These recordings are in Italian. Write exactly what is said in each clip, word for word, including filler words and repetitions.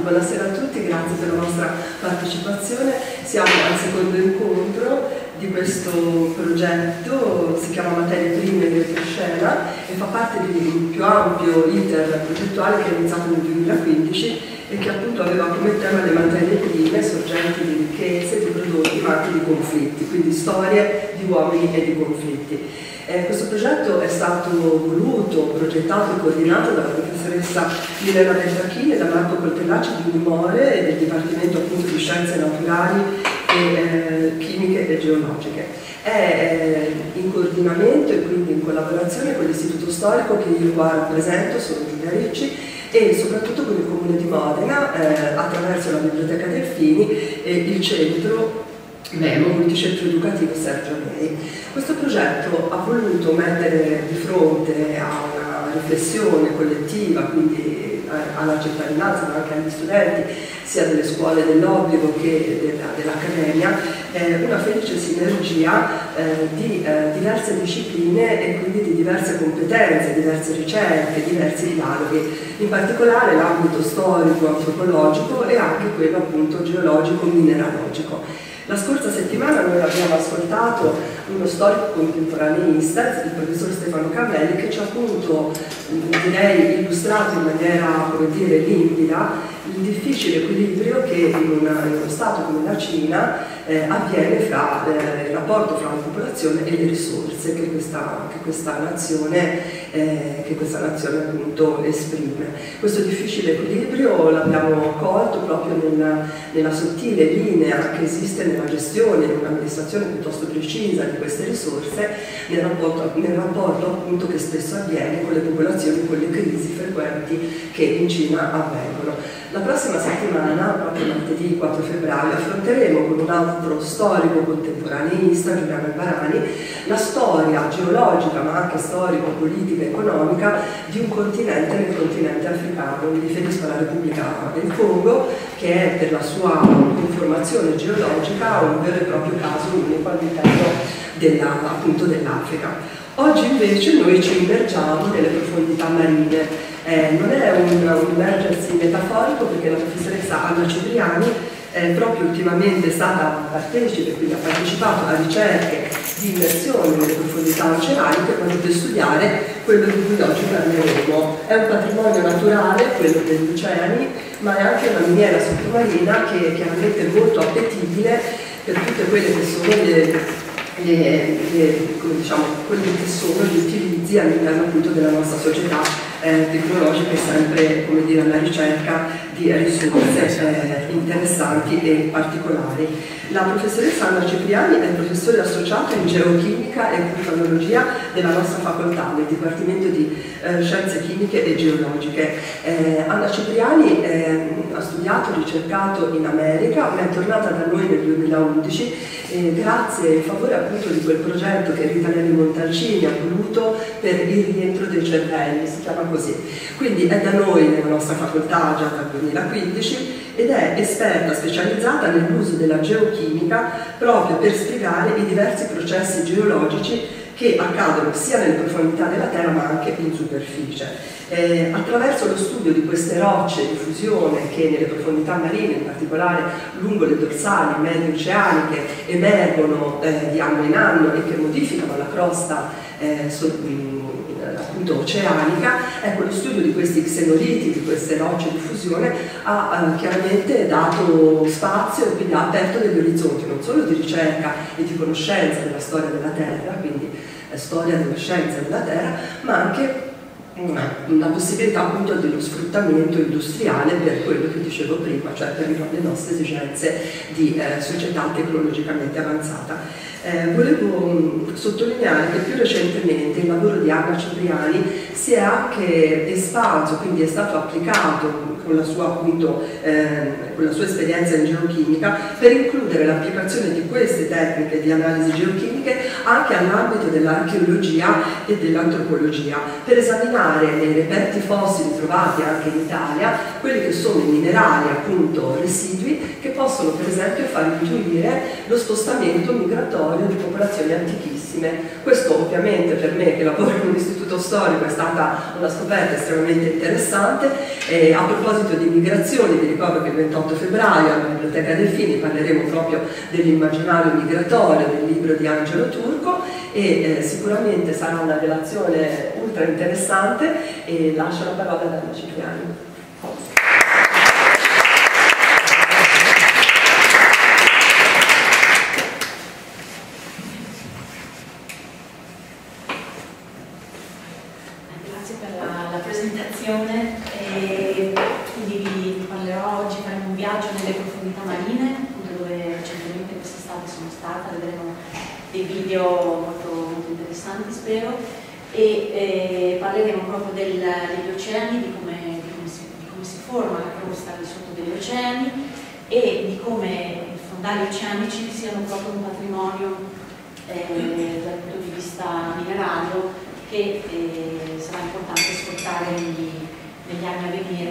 buonasera a tutti, grazie per la vostra partecipazione. Siamo al secondo incontro di questo progetto, si chiama Materie Prime di Retroscena e fa parte di un più ampio iter progettuale che è iniziato nel duemilaquindici e che appunto aveva come tema le materie prime, sorgenti di ricchezze, di prodotti, ma anche di conflitti, quindi storie di uomini e di conflitti. Eh, questo progetto è stato voluto, progettato e coordinato dalla professoressa Milena Beltrachini e da Marco Coltellacci di Unimore e del Dipartimento appunto di Scienze Naturali e eh, Chimiche e Geologiche. È eh, in coordinamento e quindi in collaborazione con l'Istituto Storico che io qua rappresento, sono Giulia Ricci, e soprattutto con il Comune di Modena eh, attraverso la Biblioteca Delfini e il Centro Memo, Multicentro Educativo Sergio Mei. Questo progetto ha voluto mettere di fronte a una riflessione collettiva, quindi alla cittadinanza ma anche agli studenti, sia delle scuole dell'obbligo che dell'accademia, eh, una felice sinergia eh, di eh, diverse discipline e quindi di diverse competenze, diverse ricerche, diversi dialoghi, in particolare l'ambito storico, antropologico e anche quello appunto geologico, mineralogico. La scorsa settimana noi abbiamo ascoltato uno storico contemporaneista, il professor Stefano Cavelli, che ci ha appunto, direi, illustrato in maniera, come dire, limpida il difficile equilibrio che in, una, in uno Stato come la Cina eh, avviene fra eh, il rapporto fra la popolazione e le risorse che questa, che questa nazione, eh, che questa nazione appunto esprime. Questo difficile equilibrio l'abbiamo colto proprio nella, nella sottile linea che esiste nella gestione, in un'amministrazione piuttosto precisa di queste risorse, nel rapporto, nel rapporto appunto che spesso avviene con le popolazioni, con le crisi frequenti che in Cina avvengono. La prossima settimana, proprio martedì quattro febbraio, affronteremo con un altro storico contemporaneista, Giuliano Albarani, la storia geologica ma anche storico, politica e economica di un continente nel continente africano. Mi riferisco alla Repubblica del Congo, che è per la sua conformazione geologica un vero e proprio caso unico all'interno dell'Africa. Oggi invece noi ci immergiamo nelle profondità marine. Eh, non è un, un immergersi metaforico perché la professoressa Anna Cipriani eh, proprio ultimamente è stata partecipe, quindi ha partecipato a ricerche di immersione nelle profondità oceaniche proprio per studiare quello di cui oggi parleremo. È un patrimonio naturale, quello degli oceani, ma è anche una miniera sottomarina che è chiaramente molto appetibile per tutte quelle che sono le Le, le, come diciamo, quelli che sono gli utilizzi all'interno appunto della nostra società eh, tecnologica e sempre, come dire, alla ricerca di risorse eh, interessanti e particolari. La professoressa Anna Cipriani è professore associato in geochimica e vulcanologia della nostra facoltà, nel Dipartimento di eh, Scienze Chimiche e Geologiche. Eh, Anna Cipriani eh, ha studiato, ricercato in America, ma è tornata da noi nel duemilaundici eh, grazie in favore appunto di quel progetto che Rita Levi Montalcini ha voluto per il rientro dei cervelli, si chiama così. Quindi è da noi nella nostra facoltà già dal duemilaquindici ed è esperta specializzata nell'uso della geochimica proprio per spiegare i diversi processi geologici che accadono sia nelle profondità della Terra ma anche in superficie. Eh, attraverso lo studio di queste rocce di fusione che nelle profondità marine, in particolare lungo le dorsali medie oceaniche, emergono eh, di anno in anno e che modificano la crosta eh, so, appunto oceanica, ecco, lo studio di questi xenoliti, di queste rocce di fusione ha eh, chiaramente dato spazio e quindi ha aperto degli orizzonti non solo di ricerca e di conoscenza della storia della Terra, quindi eh, storia della scienza della Terra, ma anche la possibilità appunto dello sfruttamento industriale per quello che dicevo prima, cioè per le nostre esigenze di eh, società tecnologicamente avanzata. Eh, volevo mh, sottolineare che più recentemente il lavoro di Anna Cipriani si è anche espanso, quindi è stato applicato con la sua, appunto, eh, con la sua esperienza in geochimica per includere l'applicazione di queste tecniche di analisi geochimiche anche all'ambito dell'archeologia e dell'antropologia, per esaminare nei reperti fossili trovati anche in Italia quelli che sono i minerali, appunto residui, che possono per esempio far intuire lo spostamento migratorio di popolazioni antichissime. Questo ovviamente per me, che lavoro in un istituto storico, è stata una scoperta estremamente interessante. E a proposito di migrazioni, vi ricordo che il ventotto febbraio alla Biblioteca Delfini parleremo proprio dell'immaginario migratorio del libro di Angelo Turco, e eh, sicuramente sarà una relazione ultra interessante, e lascio la parola ad Anna Cipriani. Grazie per la, la presentazione. E quindi vi parlerò oggi, faremo un viaggio nelle profondità marine, appunto dove recentemente quest'estate sono stata, vedremo dei video molto, molto interessanti, spero, e eh, parleremo proprio del, degli oceani, di come, di, come si, di come si forma la crosta al di sotto degli oceani e di come i fondali oceanici siano proprio un patrimonio eh, dal punto di vista minerario che eh, sarà importante sfruttare negli, negli anni a venire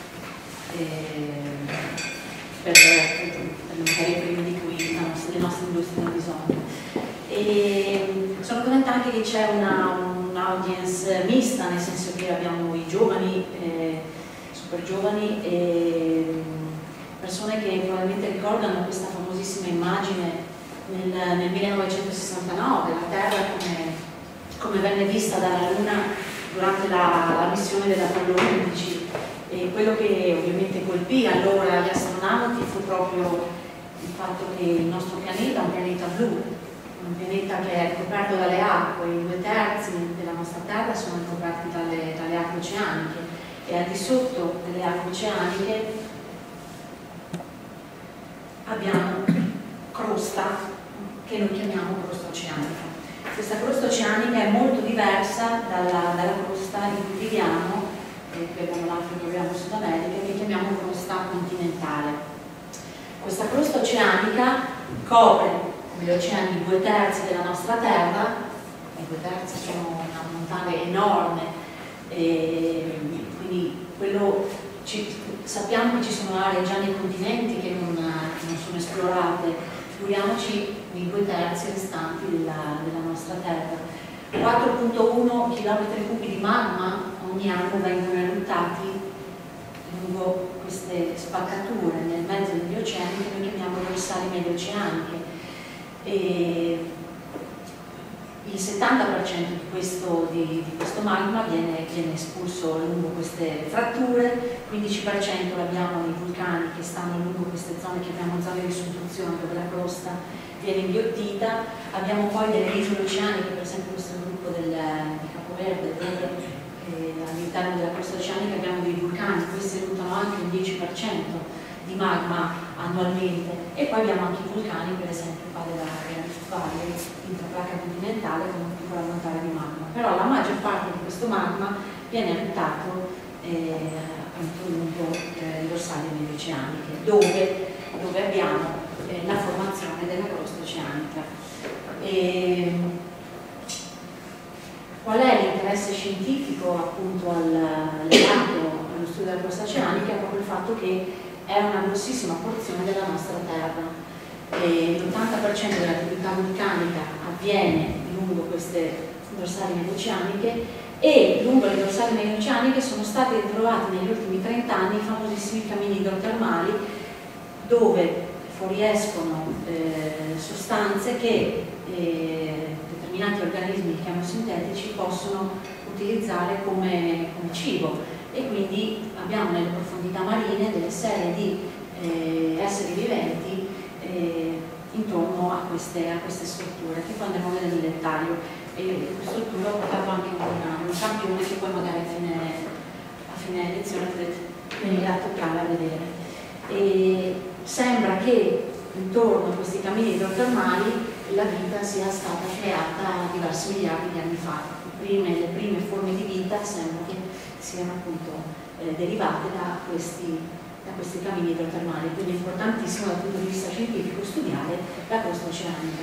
eh, per, per, per le materie prime di cui la nostra, le nostre industrie hanno bisogno. E sono contenta anche che c'è un'audience un mista, nel senso che abbiamo i giovani, eh, super giovani, e persone che probabilmente ricordano questa famosissima immagine nel, nel millenovecentosessantanove, la Terra come come venne vista dalla Luna durante la, la missione dell'Apollo undici, e quello che ovviamente colpì allora gli astronauti fu proprio il fatto che il nostro pianeta è un pianeta blu, un pianeta che è coperto dalle acque, i due terzi della nostra Terra sono coperti dalle, dalle acque oceaniche, e al di sotto delle acque oceaniche abbiamo crosta che noi chiamiamo crosta oceanica. Questa crosta oceanica è molto diversa dalla, dalla crosta in cui viviamo, eh, qui abbiamo l'Africa, abbiamo Sud America, che chiamiamo crosta continentale. Questa crosta oceanica copre, come gli oceani, due terzi della nostra Terra, e due terzi sono una montagna enorme, e quindi quello, ci, sappiamo che ci sono aree già nei continenti che non, che non sono esplorate. Figuriamoci i due terzi restanti della, della nostra Terra. quattro virgola uno chilometri cubi di magma ogni anno vengono eruttati lungo queste spaccature nel mezzo degli oceani che noi chiamiamo dorsali medio-oceaniche. E il settanta per cento di questo, di, di questo magma viene, viene espulso lungo queste fratture, quindici per cento l'abbiamo nei vulcani che stanno lungo queste zone che chiamiamo zone di subduzione, dove la crosta viene inghiottita. Abbiamo poi delle isole oceaniche, per esempio questo gruppo del, di Capoverde, dove eh, all'interno della crosta oceanica abbiamo dei vulcani, questi eruttano anche il dieci per cento di magma annualmente, e poi abbiamo anche i vulcani, per esempio qua della Rift Valley, intraplaca continentale, con una piccola montagna di magma. Però la maggior parte di questo magma viene eruttato eh, appunto lungo eh, le dorsali medio-oceaniche, dove, dove abbiamo eh, la formazione della crosta oceanica. E, qual è l'interesse scientifico appunto al, legato allo studio della crosta oceanica? È proprio il fatto che è una grossissima porzione della nostra Terra. L'ottanta per cento dell'attività vulcanica avviene lungo queste dorsali medio-oceaniche, e lungo le dorsali medio-oceaniche sono stati ritrovati negli ultimi trenta anni i famosissimi camini idrotermali, dove fuoriescono eh, sostanze che eh, determinati organismi che chiamiamo sintetici possono utilizzare come, come cibo. E quindi abbiamo nelle profondità marine delle serie di eh, esseri viventi eh, intorno a queste, a queste strutture, che poi andremo a vedere nel dettaglio. E questa struttura ha portato anche una, un campione che poi magari a fine, a fine lezione potete venire a toccare a vedere. E sembra che intorno a questi camini idrotermali la vita sia stata creata diversi miliardi di anni fa. Le prime, le prime forme di vita sembra che siano appunto eh, derivate da questi, da questi camini idrotermali, quindi è importantissimo dal punto di vista scientifico studiare la crosta oceanica.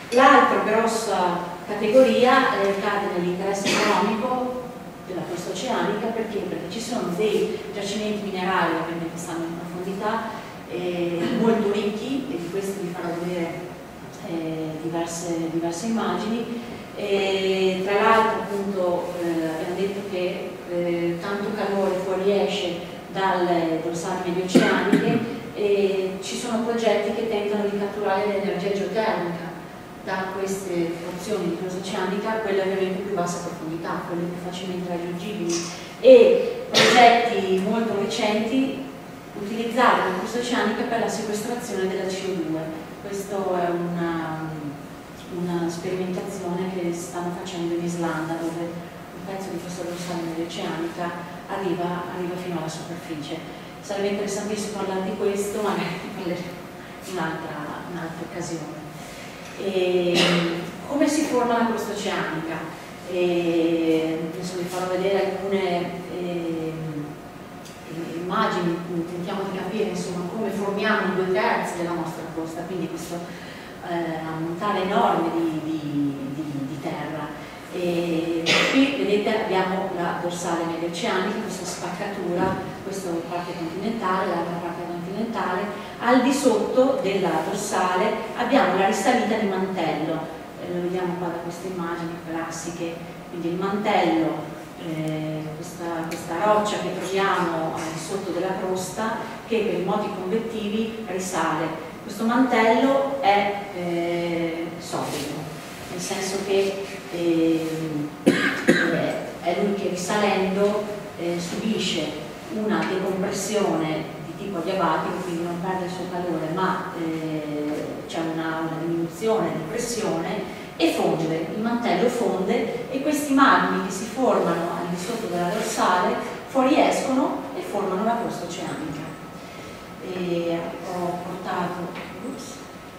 L'altra grossa categoria eh, cade nell'interesse economico della crosta oceanica. Perché? Perché ci sono dei giacimenti minerali, ovviamente stanno in profondità, eh, molto ricchi, e di questi vi farò vedere eh, diverse, diverse immagini. E tra l'altro, appunto, eh, abbiamo detto che eh, tanto calore fuoriesce dalle dorsali medioceaniche, e ci sono progetti che tentano di catturare l'energia geotermica da queste porzioni di crosta oceanica, quelle ovviamente più bassa profondità, quelle più facilmente raggiungibili, e progetti molto recenti utilizzare la crosta oceanica per la sequestrazione della C O due. Questa è una, una sperimentazione che stanno facendo in Islanda, dove un pezzo di questa dorsale medioceanica arriva, arriva fino alla superficie. Sarebbe interessantissimo parlare di questo, ma ne parleremo in un'altra un'altra occasione. E come si forma la crosta oceanica? E adesso vi farò vedere alcune eh, immagini, tentiamo di capire insomma come formiamo due terzi della nostra crosta, quindi questo eh, ammontare enorme di, di, di, di terra. E qui vedete abbiamo la dorsale medioceanica, questa spaccatura, questa parte continentale, l'altra parte continentale. Al di sotto della dorsale abbiamo la risalita di mantello, eh, lo vediamo qua da queste immagini classiche, quindi il mantello, eh, questa, questa roccia che troviamo al di sotto della crosta, che per i moti convettivi risale. Questo mantello è eh, solido, nel senso che eh, è lui che risalendo eh, subisce una decompressione di tipo adiabatico, quindi non perde il suo calore, ma eh, c'è una, una diminuzione di pressione e fonde, il mantello fonde, e questi magmi che si formano al di sotto della dorsale fuoriescono e formano la crosta oceanica. E ho portato ups,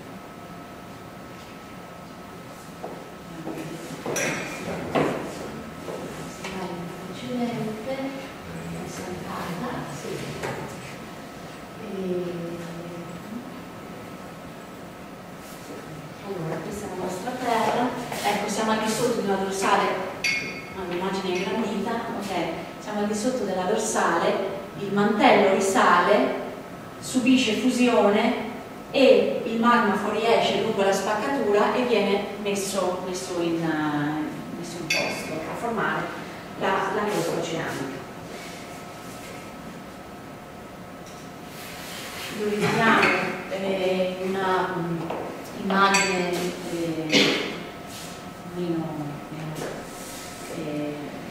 facilmente è saltata, sì. E... allora, questa è la nostra terra, ecco, siamo al di sotto di una dorsale, l'immagine è ingrandita, ok, siamo al di sotto della dorsale, il mantello risale, subisce fusione e il magma fuoriesce lungo la spaccatura e viene messo, messo, in, uh, messo in posto a formare la, la crosta oceanica. Utilizziamo eh, una um, immagine eh, meno, meno eh,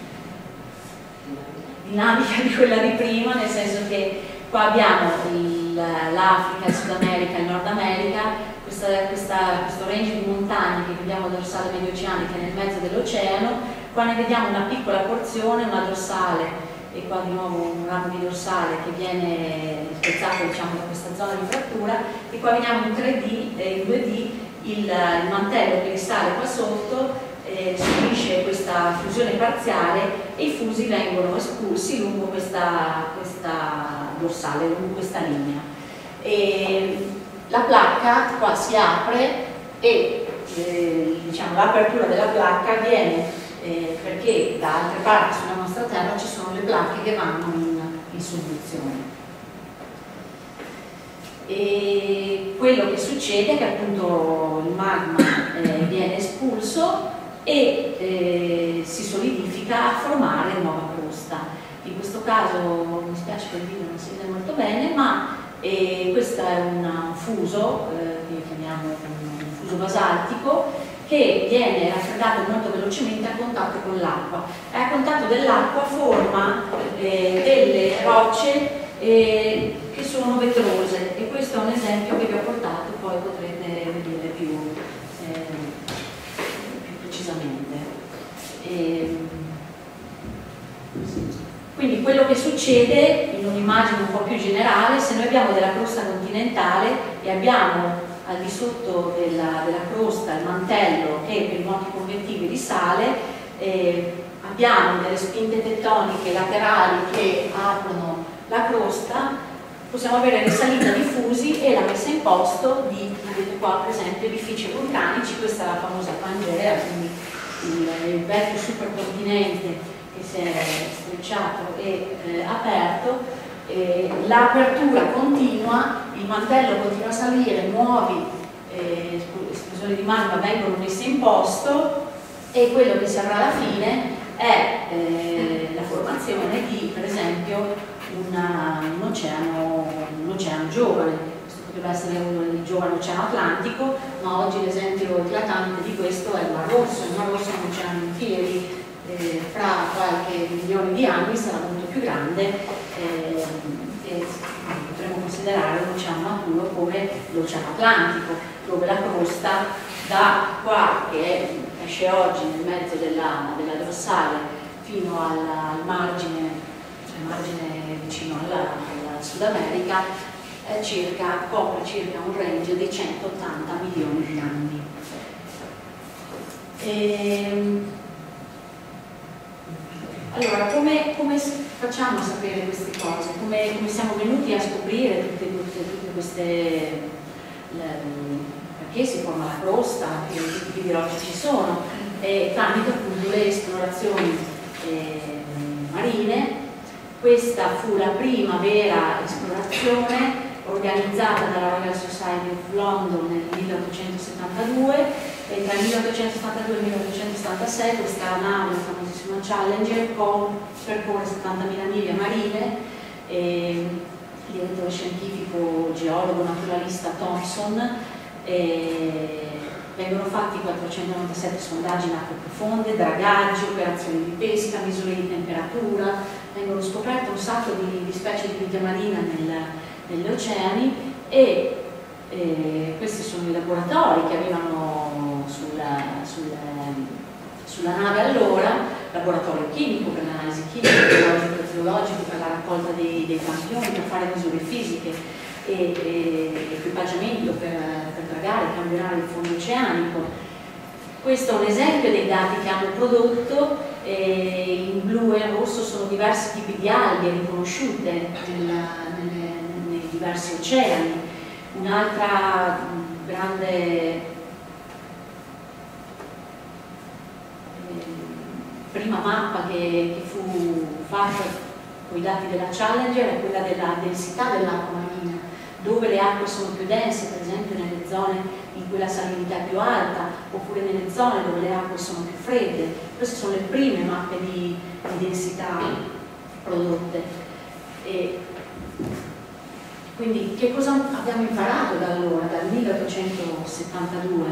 dinamica di quella di prima, nel senso che qua abbiamo l'Africa, il Sud America, il Nord America, questa, questa, questo range di montagne che vediamo dorsale medioceanica nel mezzo dell'oceano. Qua ne vediamo una piccola porzione, una dorsale, e qua di nuovo un ramo di dorsale che viene spezzato, diciamo, da questa zona di frattura, e qua vediamo in tre D e in due D il, il mantello che risale qua sotto, eh, subisce questa fusione parziale e i fusi vengono espulsi lungo questa, questa dorsale, lungo questa linea. E la placca qua si apre e eh, diciamo, l'apertura della placca avviene eh, perché da altre parti sulla nostra terra ci sono le placche che vanno in, in soluzione. E quello che succede è che appunto il magma eh, viene espulso e eh, si solidifica a formare nuova crosta. In questo caso mi spiace che il video non si vede molto bene, ma eh, questo è un fuso, eh, che chiamiamo un fuso basaltico, che viene raffreddato molto velocemente a contatto con l'acqua, e a contatto dell'acqua forma eh, delle rocce eh, che sono vetrose, e questo è un esempio che vi ho portato, poi potrete vedere più, eh, più precisamente. E, quindi quello che succede in un'immagine un po' più generale, se noi abbiamo della crosta continentale e abbiamo al di sotto della, della crosta il mantello che per i moti convettivi risale, eh, abbiamo delle spinte tettoniche laterali che aprono la crosta, possiamo avere risalita di fusi e la messa in posto di, vedete qua per esempio, edifici vulcanici. Questa è la famosa Pangea, quindi il, il vecchio supercontinente che si è strecciato e eh, aperto. Eh, l'apertura continua, il mantello continua a salire, nuovi eh, esplosioni di magma vengono messe in posto, e quello che si avrà alla fine è eh, la formazione di, per esempio, una, un, oceano, un oceano giovane. Questo potrebbe essere un giovane oceano Atlantico, ma oggi l'esempio eclatante di questo è il Mar Rosso. Il Mar Rosso è un oceano in piedi, eh, fra qualche milione di anni sarà molto più grande, eh, e potremmo considerare un oceano maturo come l'Oceano Atlantico, dove la crosta da qua, che esce oggi nel mezzo della, della dorsale, fino al, al margine, al margine vicino alla, alla Sud America, eh, circa, copre circa un range di centottanta milioni di anni. E, allora, come, come facciamo a sapere queste cose? Come, come siamo venuti a scoprire tutte, tutte, tutte queste... Le, perché si forma la crosta, che tipi di rocce ci sono, e tramite appunto le esplorazioni eh, marine. Questa fu la prima vera esplorazione organizzata dalla Royal Society of London nel milleottocentosettantadue, e tra il milleottocentosettantadue e il milleottocentosettantasei questa nave, la famosissima Challenger, percorre settantamila miglia marine, e il direttore scientifico, geologo, naturalista Thompson. E vengono fatti quattrocentonovantasette sondaggi in acque profonde, dragaggi, operazioni di pesca, misure di temperatura, vengono scoperte un sacco di, di specie di vita marina nel, negli oceani, e eh, questi sono i laboratori che avevano sulla, sulla, sulla nave allora, laboratorio chimico per l'analisi chimica, biologico e zoologico per la raccolta dei, dei campioni, per fare misure fisiche, e, e equipaggiamento per, per dragare, campionare il fondo oceanico. Questo è un esempio dei dati che hanno prodotto. Eh, in blu e in rosso sono diversi tipi di alghe riconosciute nella, nelle, nei diversi oceani. Un'altra grande eh, prima mappa che, che fu fatta con i dati della Challenger è quella della densità dell'acqua marina, dove le acque sono più dense, per esempio nelle zone in cui la salinità è più alta, oppure nelle zone dove le acque sono più fredde. Queste sono le prime mappe di, di densità prodotte. E quindi che cosa abbiamo imparato da allora, dal milleottocentosettantadue?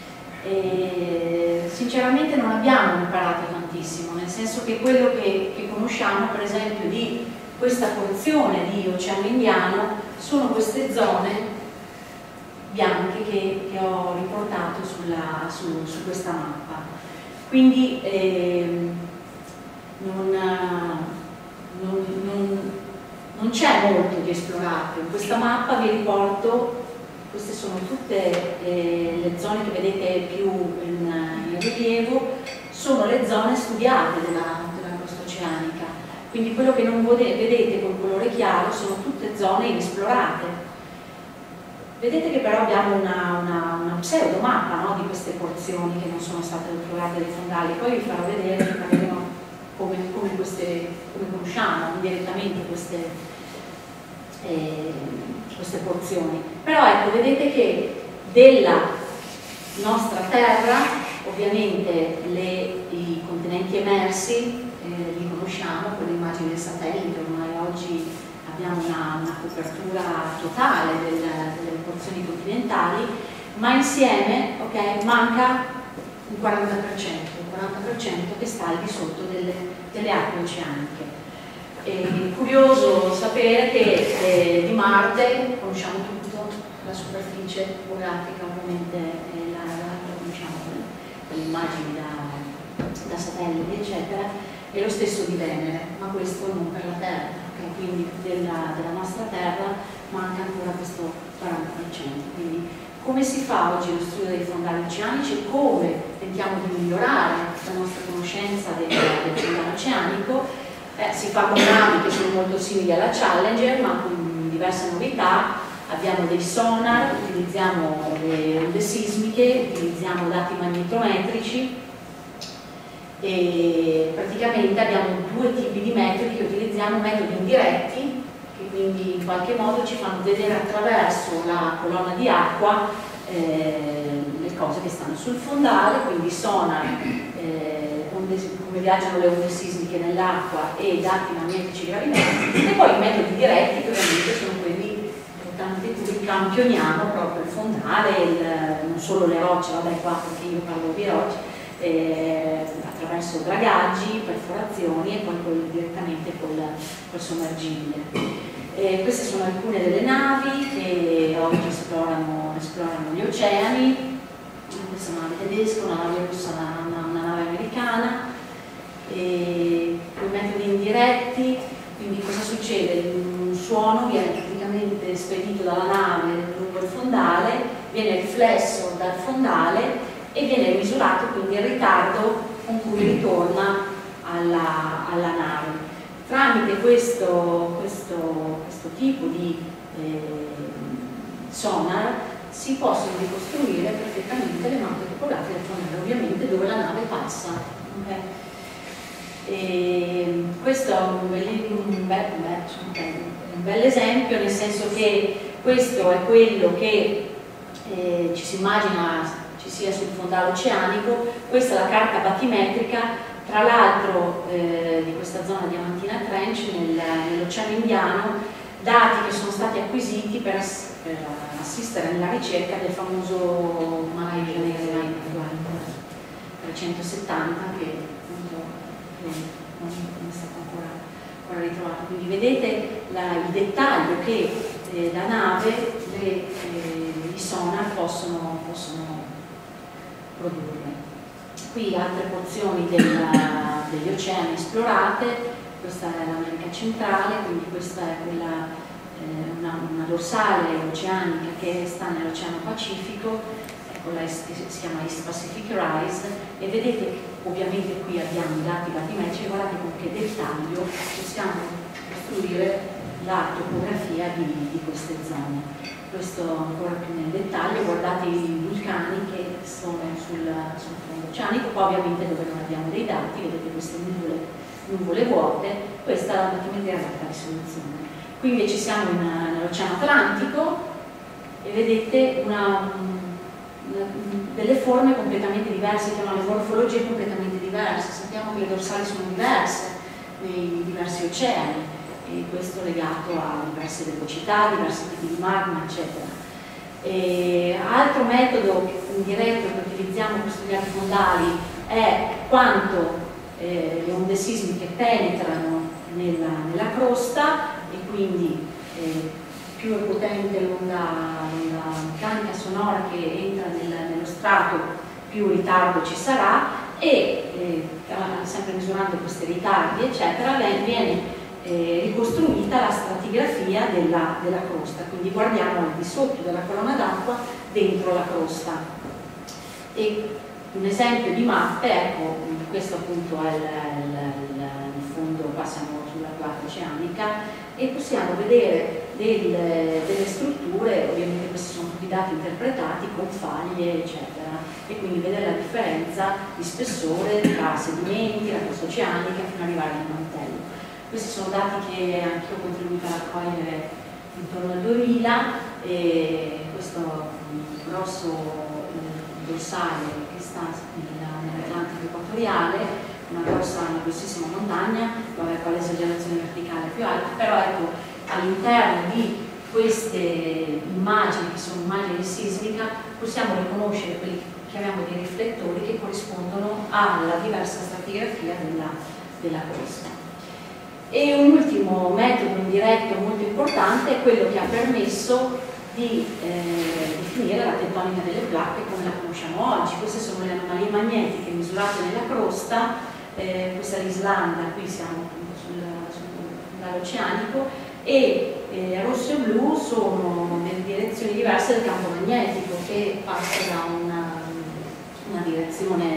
E sinceramente non abbiamo imparato tantissimo, nel senso che quello che, che conosciamo, per esempio, di questa porzione di Oceano Indiano sono queste zone bianche che, che ho riportato sulla, su, su questa mappa. Quindi eh, non, non, non, non c'è molto di esplorato. In questa mappa vi riporto, queste sono tutte eh, le zone che vedete più in, in rilievo, sono le zone studiate della, della costa oceanica. Quindi quello che non vedete col colore chiaro sono tutte zone inesplorate. Vedete che però abbiamo una, una, una pseudomappa, no, di queste porzioni che non sono state esplorate dai fondali. Poi vi farò vedere, vi faremo come, come, queste, come conosciamo direttamente queste, eh, queste porzioni. Però ecco, vedete che della nostra Terra, ovviamente le, i continenti emersi eh, li conosciamo con le immagini del satellite, ormai oggi abbiamo una, una copertura totale del, delle porzioni continentali, ma insieme okay, manca un quaranta per cento, un quaranta per cento che sta al di sotto delle, delle acque oceaniche. È curioso sapere che eh, di Marte conosciamo tutto, la superficie topografica ovviamente eh, la, la conosciamo con le immagini da, da satelliti eccetera, e lo stesso di Venere, ma questo non per la Terra. Quindi della, della nostra Terra manca ancora questo quaranta per cento. Quindi come si fa oggi lo studio dei fondali oceanici e come tentiamo di migliorare la nostra conoscenza del, del fondale oceanico? Eh, si fa con navi che sono molto simili alla Challenger, ma con diverse novità. Abbiamo dei sonar, utilizziamo le onde sismiche, utilizziamo dati magnetometrici e praticamente abbiamo due tipi di metodi che utilizziamo, metodi indiretti che quindi in qualche modo ci fanno vedere attraverso la colonna di acqua eh, le cose che stanno sul fondale, quindi sonar, eh, onde, come viaggiano le onde sismiche nell'acqua e dati magnetici gravidanti, e poi i metodi diretti che ovviamente sono quelli tramite cui campioniamo proprio il fondale, il, non solo le rocce, vabbè qua perché io parlo di rocce, eh, attraverso dragaggi, perforazioni e poi col, direttamente col, col sommergibile. Eh, queste sono alcune delle navi che oggi esplorano, esplorano gli oceani. Questa è una nave tedesca, una nave russa, una, una, una nave americana. E con metodi indiretti, quindi cosa succede? Un suono viene praticamente spedito dalla nave lungo il fondale, viene riflesso dal fondale e viene misurato quindi il ritardo con cui ritorna alla, alla nave. Tramite questo, questo, questo tipo di eh, sonar si possono ricostruire perfettamente le mappe topografiche del fondale, ovviamente dove la nave passa. Okay? E questo è un bel, un, bel, un bel esempio, nel senso che questo è quello che eh, ci si immagina ci sia sul fondale oceanico. Questa è la carta battimetrica, tra l'altro eh, di questa zona diamantina trench nel, nell'Oceano Indiano, dati che sono stati acquisiti per, ass per assistere nella ricerca del famoso Mar Janeiro trecentosettanta che appunto non è stato ancora, ancora ritrovato. Quindi vedete la, il dettaglio che eh, la nave, le, eh, i sonar possono, possono produrre. Qui altre porzioni della, degli oceani esplorate, questa è l'America centrale, quindi questa è quella, eh, una, una dorsale oceanica che sta nell'Oceano Pacifico, ecco, la, si chiama East Pacific Rise, e vedete ovviamente qui abbiamo i dati battimetrici, guardate con che dettaglio possiamo costruire la topografia di, di queste zone. Questo ancora più nel dettaglio, guardate i vulcani che sono sul, sul fondo oceanico, qua ovviamente dove non abbiamo dei dati, vedete queste nuvole, nuvole vuote, questa è la battimetria ad alta risoluzione. Qui invece siamo nell'Oceano Atlantico e vedete una, una, delle forme completamente diverse, chiamano le morfologie completamente diverse. Sappiamo che le dorsali sono diverse nei diversi oceani, e questo legato a diverse velocità, diversi tipi di magma, eccetera. E altro metodo indiretto che utilizziamo per studiare i fondali è quanto eh, le onde sismiche penetrano nella, nella crosta, e quindi eh, più è potente l'onda meccanica sonora che entra nel, nello strato, più ritardo ci sarà, e eh, sempre misurando questi ritardi, eccetera, viene Eh, ricostruita la stratigrafia della, della crosta, quindi guardiamo al di sotto della colonna d'acqua dentro la crosta. E un esempio di mappe, ecco, questo appunto è il, il, il, il fondo, qua siamo sulla placa oceanica, e possiamo vedere del, delle strutture, ovviamente questi sono tutti dati interpretati con faglie, eccetera, e quindi vedere la differenza di spessore tra sedimenti, la crosta oceanica, fino ad arrivare al mantello. Questi sono dati che anche io ho contribuito a raccogliere intorno al duemila, e questo grosso eh, dorsale che sta nell'Atlantico equatoriale, una grossa, una grossissima montagna, vabbè, con l'esagerazione verticale più alta, però ecco, all'interno di queste immagini, che sono immagini sismica, possiamo riconoscere quelli che chiamiamo dei riflettori, che corrispondono alla diversa stratigrafia della, della crosta. E un ultimo metodo indiretto molto importante è quello che ha permesso di eh, definire la tettonica delle placche come la conosciamo oggi. Queste sono le anomalie magnetiche misurate nella crosta, eh, questa è l'Islanda, qui siamo appunto sul, sul dall'oceanico, e eh, rosso e blu sono nelle direzioni diverse del campo magnetico, che passa da una, una direzione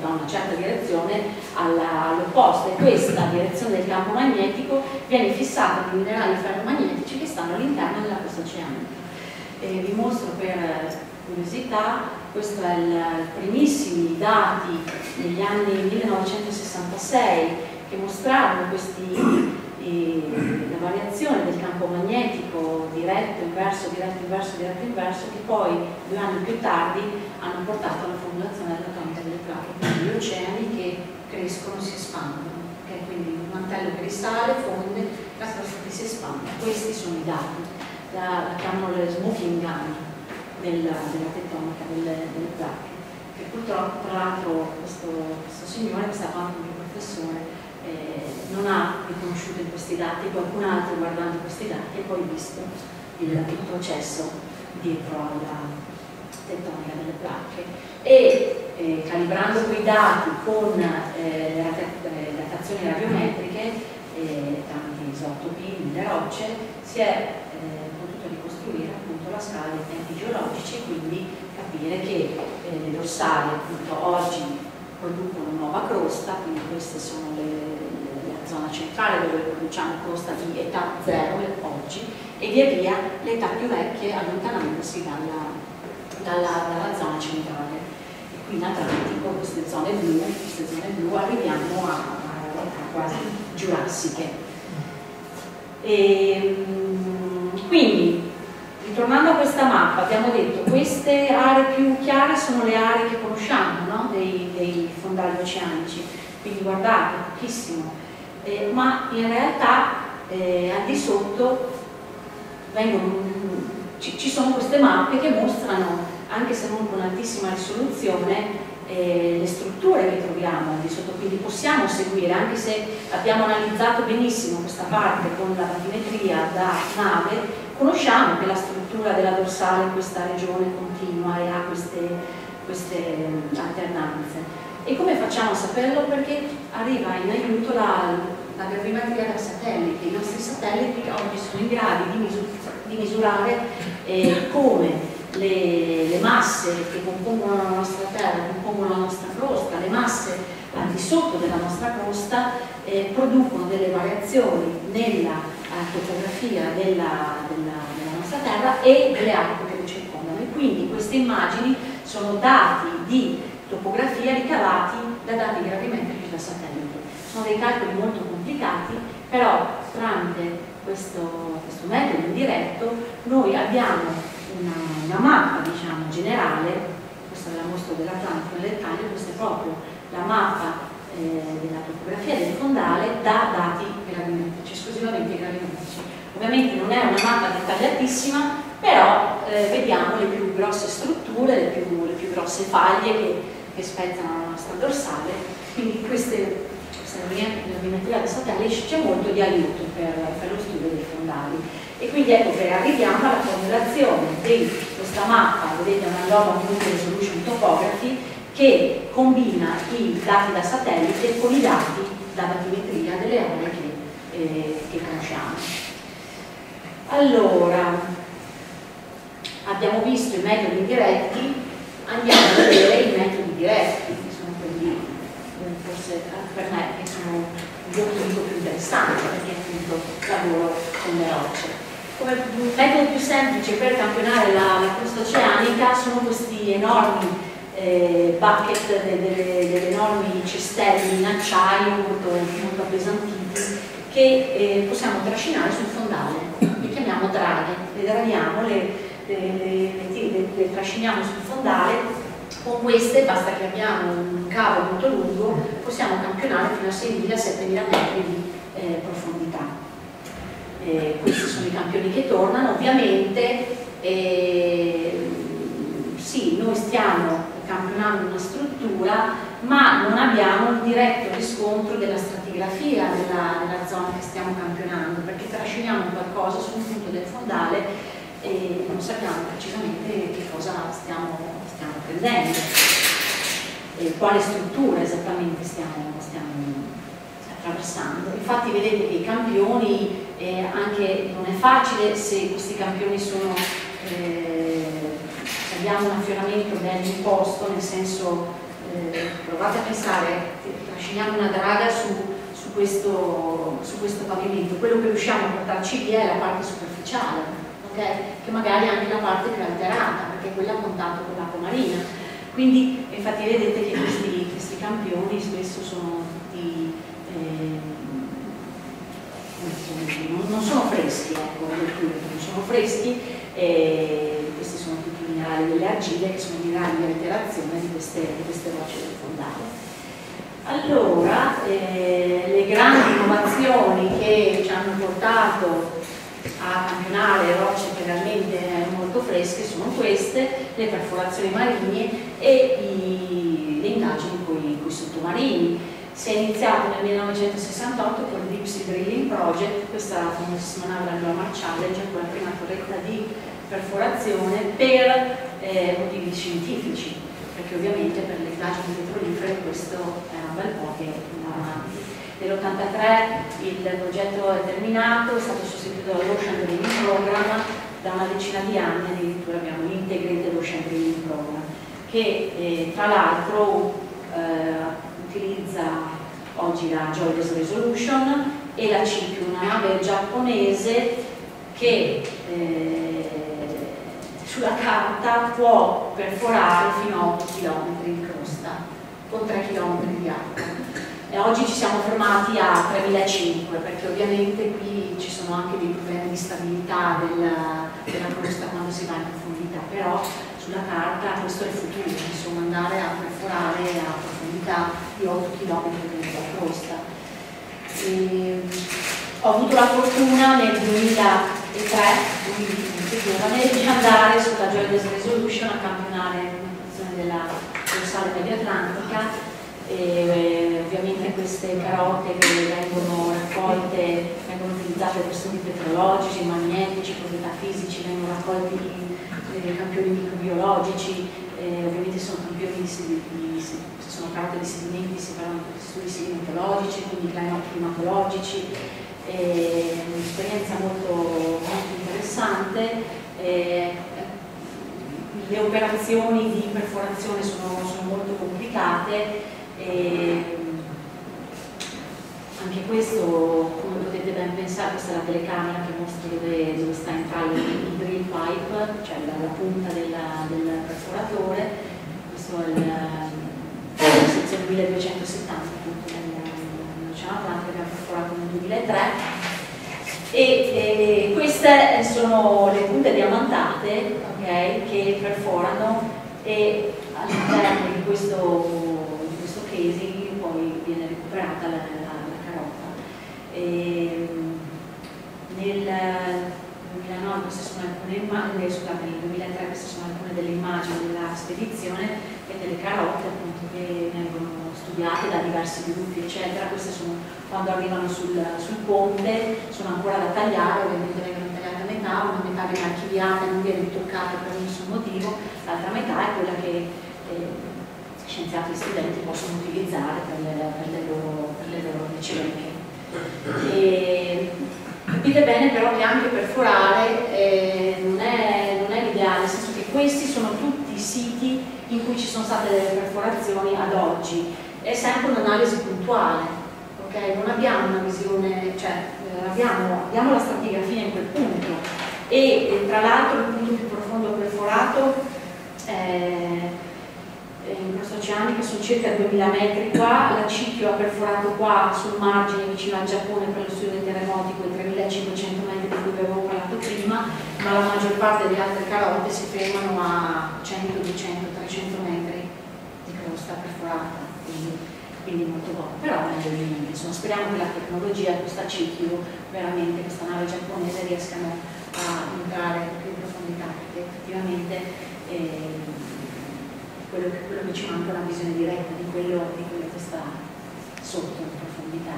da una certa direzione all'opposto, e questa direzione del campo magnetico viene fissata dai minerali ferromagnetici che stanno all'interno della crosta oceanica. E vi mostro per curiosità, questi sono i primissimi dati negli anni millenovecentosessantasei che mostrarono questi la variazione del campo magnetico diretto, inverso, diretto, inverso, diretto, inverso, che poi due anni più tardi hanno portato alla formulazione dell'atomica delle placche, quindi gli oceani che crescono, si espandono, okay? Quindi il mantello che risale, fonde, la crosta che si espande. Questi sono i dati, la, la chiamano le smoking gun della, della tettonica delle, delle placche, che purtroppo, tra l'altro, questo, questo signore, che è stato anche un mio professore, Eh, non ha riconosciuto in questi dati, qualcun altro guardando questi dati e poi visto il, il processo dietro alla tettonica delle placche e eh, calibrando quei dati con eh, le datazioni radiometriche eh, tramite isotopi nelle rocce si è eh, potuto ricostruire appunto la scala dei tempi geologici e quindi capire che eh, le dorsali appunto oggi producono nuova crosta, quindi queste sono le zona centrale dove produciamo crosta di età zero oggi e via via le età più vecchie allontanandosi dalla, dalla, dalla zona centrale. E qui in Atlantico queste zone blu, queste zone blu arriviamo a, a età quasi giurassiche. E, quindi, ritornando a questa mappa, abbiamo detto queste aree più chiare sono le aree che conosciamo, no? dei, dei fondali oceanici, quindi guardate, pochissimo. Eh, ma in realtà eh, al di sotto vengono, ci, ci sono queste mappe che mostrano, anche se non con altissima risoluzione, eh, le strutture che troviamo al di sotto, quindi possiamo seguire, anche se abbiamo analizzato benissimo questa parte con la battimetria da nave, conosciamo che la struttura della dorsale in questa regione continua e ha queste, queste alternanze. E come facciamo a saperlo? Perché arriva in aiuto la, la gravimetria da satelliti. I nostri satelliti oggi sono in grado di, misur di misurare eh, come le, le masse che compongono la nostra Terra, compongono la nostra crosta, le masse al di sotto della nostra crosta eh, producono delle variazioni nella eh, topografia della, della, della nostra Terra e delle acque che lo circondano. E quindi queste immagini sono dati di topografia ricavati da dati gravimetrici da satellite. Sono dei calcoli molto complicati, però tramite questo, questo metodo indiretto noi abbiamo una, una mappa, diciamo, generale. Questa ve la mostro dell'Atlantico nel dettaglio, questa è proprio la mappa eh, della topografia del fondale da dati gravimetrici, esclusivamente gravimetrici. Ovviamente non è una mappa dettagliatissima, però eh, vediamo le più grosse strutture, le più, le più grosse faglie che, che spezzano la nostra dorsale, quindi queste, questa gravimetria del satellite c'è molto di aiuto per, per lo studio dei fondali. E quindi ecco che arriviamo alla formulazione di questa mappa, vedete una Global Multi Resolution Topography, che combina i dati da satellite con i dati da battimetria delle aree che, eh, che conosciamo. Allora, abbiamo visto i metodi indiretti, andiamo a vedere i metodi diretti, che sono quelli forse per me che sono un pochino più interessanti, perché appunto lavoro con le rocce. Come metodo più semplice per campionare la, la crosta oceanica sono questi enormi eh, bucket, delle, delle enormi cestelli in acciaio molto, molto appesantiti che eh, possiamo trascinare sul fondale. Chiamiamo draghe, le draghiamo, le, le, le, le, le trasciniamo sul fondale. Con queste, basta che abbiamo un cavo molto lungo, possiamo campionare fino a seimila settemila metri di eh, profondità. Eh, questi sono i campioni che tornano, ovviamente eh, sì, noi stiamo campionando una struttura, ma non abbiamo un diretto riscontro della stratigrafia della, della zona che stiamo campionando, perché trasciniamo qualcosa su un punto del fondale e non sappiamo precisamente che cosa stiamo, stiamo prendendo, e quale struttura esattamente stiamo, stiamo attraversando. Infatti vedete che i campioni, eh, anche non è facile se questi campioni sono... Eh, abbiamo un affioramento ben imposto, nel senso eh, provate a pensare, trasciniamo una draga su, su, questo, su questo pavimento, quello che riusciamo a portarci via è la parte superficiale, okay? Che magari è anche la parte più alterata, perché quella ha contatto con l'acqua marina. Quindi infatti vedete che questi, questi campioni spesso sono tutti, eh, non, non sono freschi, ecco, non sono freschi, eh, questi sono tutti i minerali delle argille, che sono i minerali di alterazione di queste, di queste rocce del fondale. Allora, eh, le grandi innovazioni che ci hanno portato a campionare rocce che realmente erano molto fresche sono queste, le perforazioni marine e i, le indagini con i sottomarini. Si è iniziato nel millenovecentosessantotto con il Deep Sea Drilling Project, questa famosissima nave Anglo Challenger, con la prima torretta di perforazione per eh, motivi scientifici, perché ovviamente per le indagini petrolifere questo era un bel po' che andava avanti. Nell'ottantatré il progetto è terminato, è stato sostituito dall'Ocean Drilling Program, da una decina di anni addirittura abbiamo l'Integrated Ocean Drilling Program, che eh, tra l'altro eh, utilizza oggi la JOIDES Resolution e la C P U, una nave giapponese che eh, sulla carta può perforare fino a otto chilometri di crosta con tre chilometri di acqua. E oggi ci siamo fermati a tremilacinquecento, perché ovviamente qui ci sono anche dei problemi di stabilità della, della crosta quando si va in profondità, però sulla carta questo è il futuro, insomma, andare a perforare a profondità di otto chilometri della crosta. E ho avuto la fortuna nel duemilatré, quindi molto giovane, di andare sulla JOIDES Resolution a campionare l'operazione della dorsale medio atlantica. E, ovviamente queste carote che vengono raccolte, vengono utilizzate per studi petrologici, magnetici, proprietà fisici, vengono raccolti eh, campioni microbiologici, eh, ovviamente sono campioni di, di, se sono carote di sedimenti si parlano di studi sedimentologici, quindi climatologici, eh, un'esperienza molto, molto interessante. Eh, le operazioni di perforazione sono, sono molto complicate. E anche questo, come potete ben pensare, questa è la telecamera che mostra dove, dove sta entrando il drill pipe, cioè la, la punta della, del perforatore. Questo è il, la sezione milleduecentosettanta appunto dell'Oceano Atlantico, che abbiamo perforato nel duemilatré. E, e queste sono le punte diamantate, okay, che perforano, e all'interno di questo casing poi viene recuperata la, la, la carota. E nel duemilanove queste sono alcune immagini, scusate, nel duemilatré queste sono alcune delle immagini della spedizione e delle carote appunto che vengono studiate da diversi gruppi eccetera. Queste sono quando arrivano sul, sul ponte, sono ancora da tagliare, ovviamente vengono tagliate a metà, una metà viene archiviata e non viene toccata per nessun motivo, l'altra metà è quella che eh, scienziati e studenti possono utilizzare per le, per le loro, per le loro ricerche. E capite bene però che anche perforare eh, non è, non è l'ideale, nel senso che questi sono tutti siti in cui ci sono state delle perforazioni ad oggi, è sempre un'analisi puntuale, okay? Non abbiamo una visione, cioè eh, abbiamo, abbiamo la stratigrafia in quel punto e, e tra l'altro il punto più profondo perforato eh, in crosta oceanica sono circa duemila metri qua, la C P U ha perforato qua sul margine vicino al Giappone per lo studio dei terremoti quei tremilacinquecento metri di cui avevo parlato prima, ma la maggior parte delle altre carote si fermano a cento, duecento, trecento metri di crosta perforata, quindi, quindi molto buono, però meglio di niente. Insomma, speriamo che la tecnologia di questa C P U, veramente questa nave giapponese, riescano a entrare più in profondità, perché effettivamente eh, Quello che, quello che ci manca è una visione diretta di quello, di quello che sta sotto in profondità.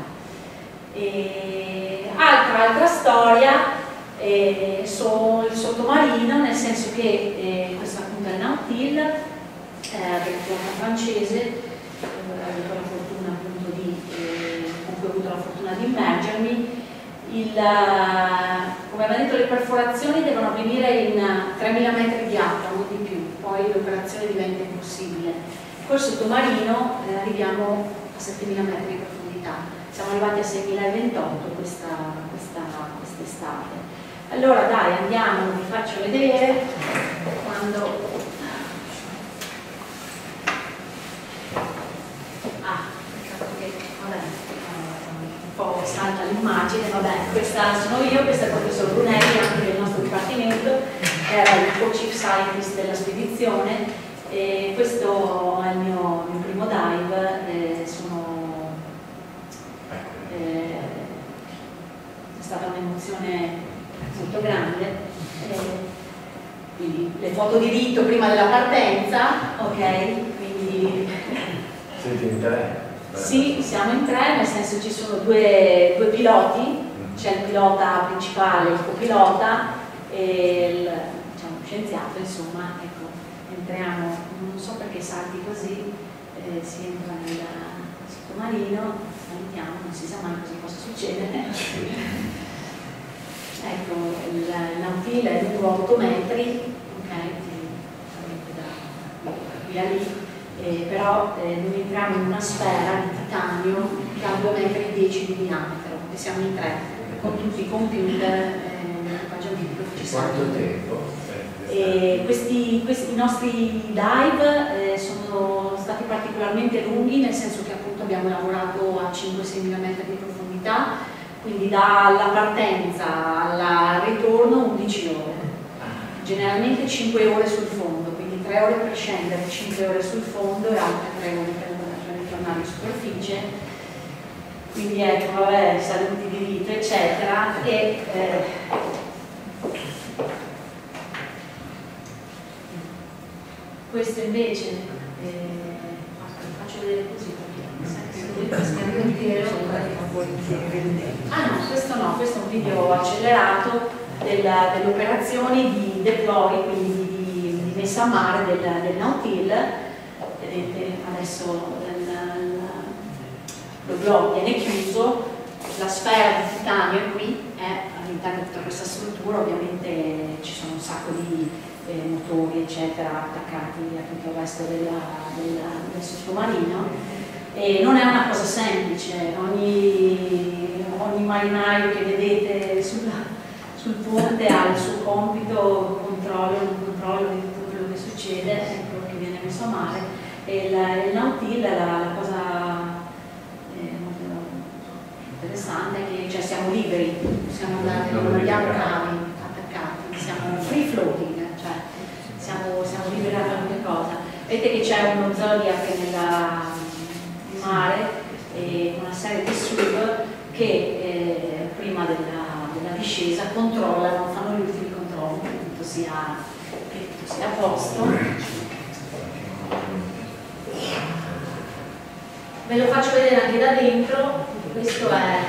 E altra, altra storia eh, so, il sottomarino, nel senso che eh, questo appunto è il Nautil eh, della flotta francese, eh, ho avuto la fortuna appunto di eh, con cui ho avuto la fortuna di immergermi. Il, come aveva detto, le perforazioni devono avvenire in tremila metri di acqua, non di più, poi l'operazione diventa impossibile. col sottomarino eh, arriviamo a settemila metri di profondità, siamo arrivati a seimilaventotto questa, questa, quest'estate. Allora dai, andiamo, vi faccio vedere quando... Ah, perché, vabbè, un po' salta l'immagine, vabbè, questa sono io, questo è il professor Brunelli, anche del nostro dipartimento, era il co-chief scientist della spedizione, e questo è il mio, il mio primo dive, eh, sono, eh, è stata un'emozione molto grande, eh, quindi le foto di rito prima della partenza, ok? Quindi siete in tre? sì, siamo in tre, nel senso ci sono due, due piloti, c'è il pilota principale, il copilota e il diciamo, scienziato, insomma, ecco, entriamo, non so perché salti così, eh, si entra nel sottomarino, saltiamo, non si sa mai cosa possa succedere. Ecco, il nautile è lungo otto metri, ok, da qui a lì, eh, però eh, noi entriamo in una sfera di titanio che ha due virgola dieci metri di diametro, e siamo in tre, con tutti i computer eh, nell'equipaggiamento che ci sono. Quanto tempo? E questi, questi nostri dive eh, sono stati particolarmente lunghi, nel senso che appunto abbiamo lavorato a cinque sei mila metri di profondità, quindi dalla partenza al ritorno undici ore, generalmente cinque ore sul fondo, quindi tre ore per scendere, cinque ore sul fondo e altre tre ore per, per ritornare in superficie. Quindi ecco, vabbè, saluti di rito eccetera. E, eh, questo invece eh, faccio vedere così perché ah no, questo no, questo è un video accelerato della, delle operazioni di deploy, quindi di, di messa a mare del, del Nautilus. Vedete adesso lo blog viene chiuso, la sfera di titanio è qui, è all'interno di tutta questa struttura, ovviamente ci sono un sacco di eh, motori eccetera attaccati a tutto il resto della, della, del sottomarino. E non è una cosa semplice, ogni, ogni marinaio che vedete sulla, sul ponte ha il suo compito, controllo, il controllo di tutto quello che succede, ecco, che viene messo a mare. E il, il Nautilus, la, la cosa eh, molto interessante è che cioè, siamo liberi, possiamo andare, non abbiamo cavi attaccati, siamo free floating, cioè siamo, siamo liberi da qualunque cosa. Vedete che c'è uno Zodiac nella mare e una serie di sub che eh, prima della, della discesa controllano, fanno gli ultimi controlli che tutto sia, che tutto sia a posto. Ve lo faccio vedere anche da dentro, questo è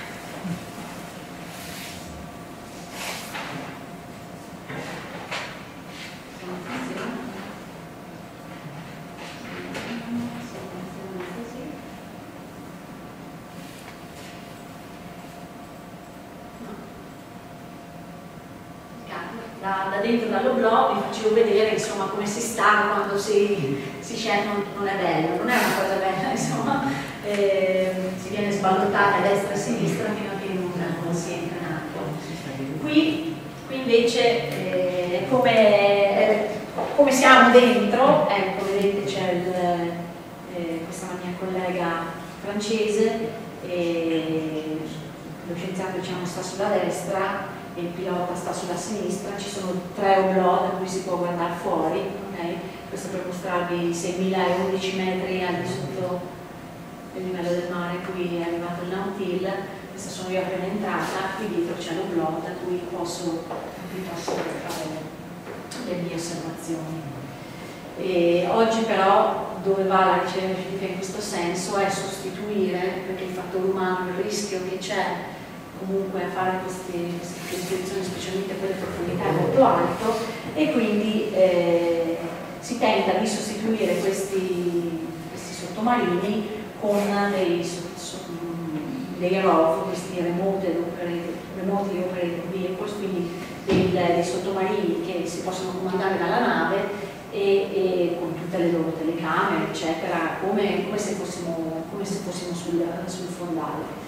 Da, da dentro dall'oblò vi facevo vedere insomma come si sta quando si, si scende, non, non è bello, non è una cosa bella, insomma, eh, si viene sballottata a destra e a sinistra fino a che non, non si entra in acqua. Qui, qui invece eh, come, eh, come siamo dentro, ecco vedete c'è eh, questa mia collega francese, e lo scienziato diciamo sta sulla destra, il pilota sta sulla sinistra, ci sono tre oblò da cui si può guardare fuori, okay? Questo per mostrarvi seimila e undici metri al di sotto del livello del mare, qui è arrivato il Nautilus, questa sono io appena entrata, qui dietro c'è l'oblò da cui posso, posso fare le mie osservazioni. E oggi però dove va la ricerca scientifica in questo senso è sostituire, perché il fattore umano, il rischio che c'è comunque a fare queste, queste spedizioni, specialmente quelle profondità, è molto alto, e quindi eh, si tenta di sostituire questi, questi sottomarini con dei, so, so, dei R O V, questi remote remotely operated vehicles, quindi dei, dei sottomarini che si possono comandare dalla nave e, e con tutte le loro telecamere, eccetera, come, come se fossimo, come se fossimo sul, sul fondale.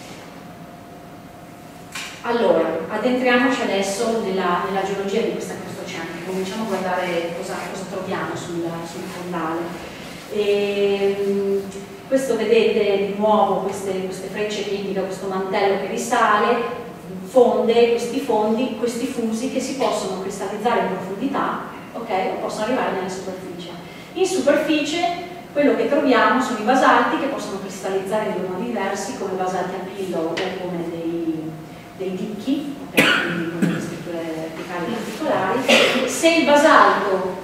Allora, addentriamoci adesso nella, nella geologia di questa crosta oceanica, cominciamo a guardare cosa, cosa troviamo sul, sul fondale. E, questo vedete di nuovo queste, queste frecce che indicano questo mantello che risale, fonde, questi fondi, questi fusi che si possono cristallizzare in profondità, ok, o possono arrivare nella superficie. In superficie quello che troviamo sono i basalti che possono cristallizzare in due modi diversi, come basalti a pillo o come dei, dei dicchi, okay, quindi con delle strutture verticali particolari. Se il basalto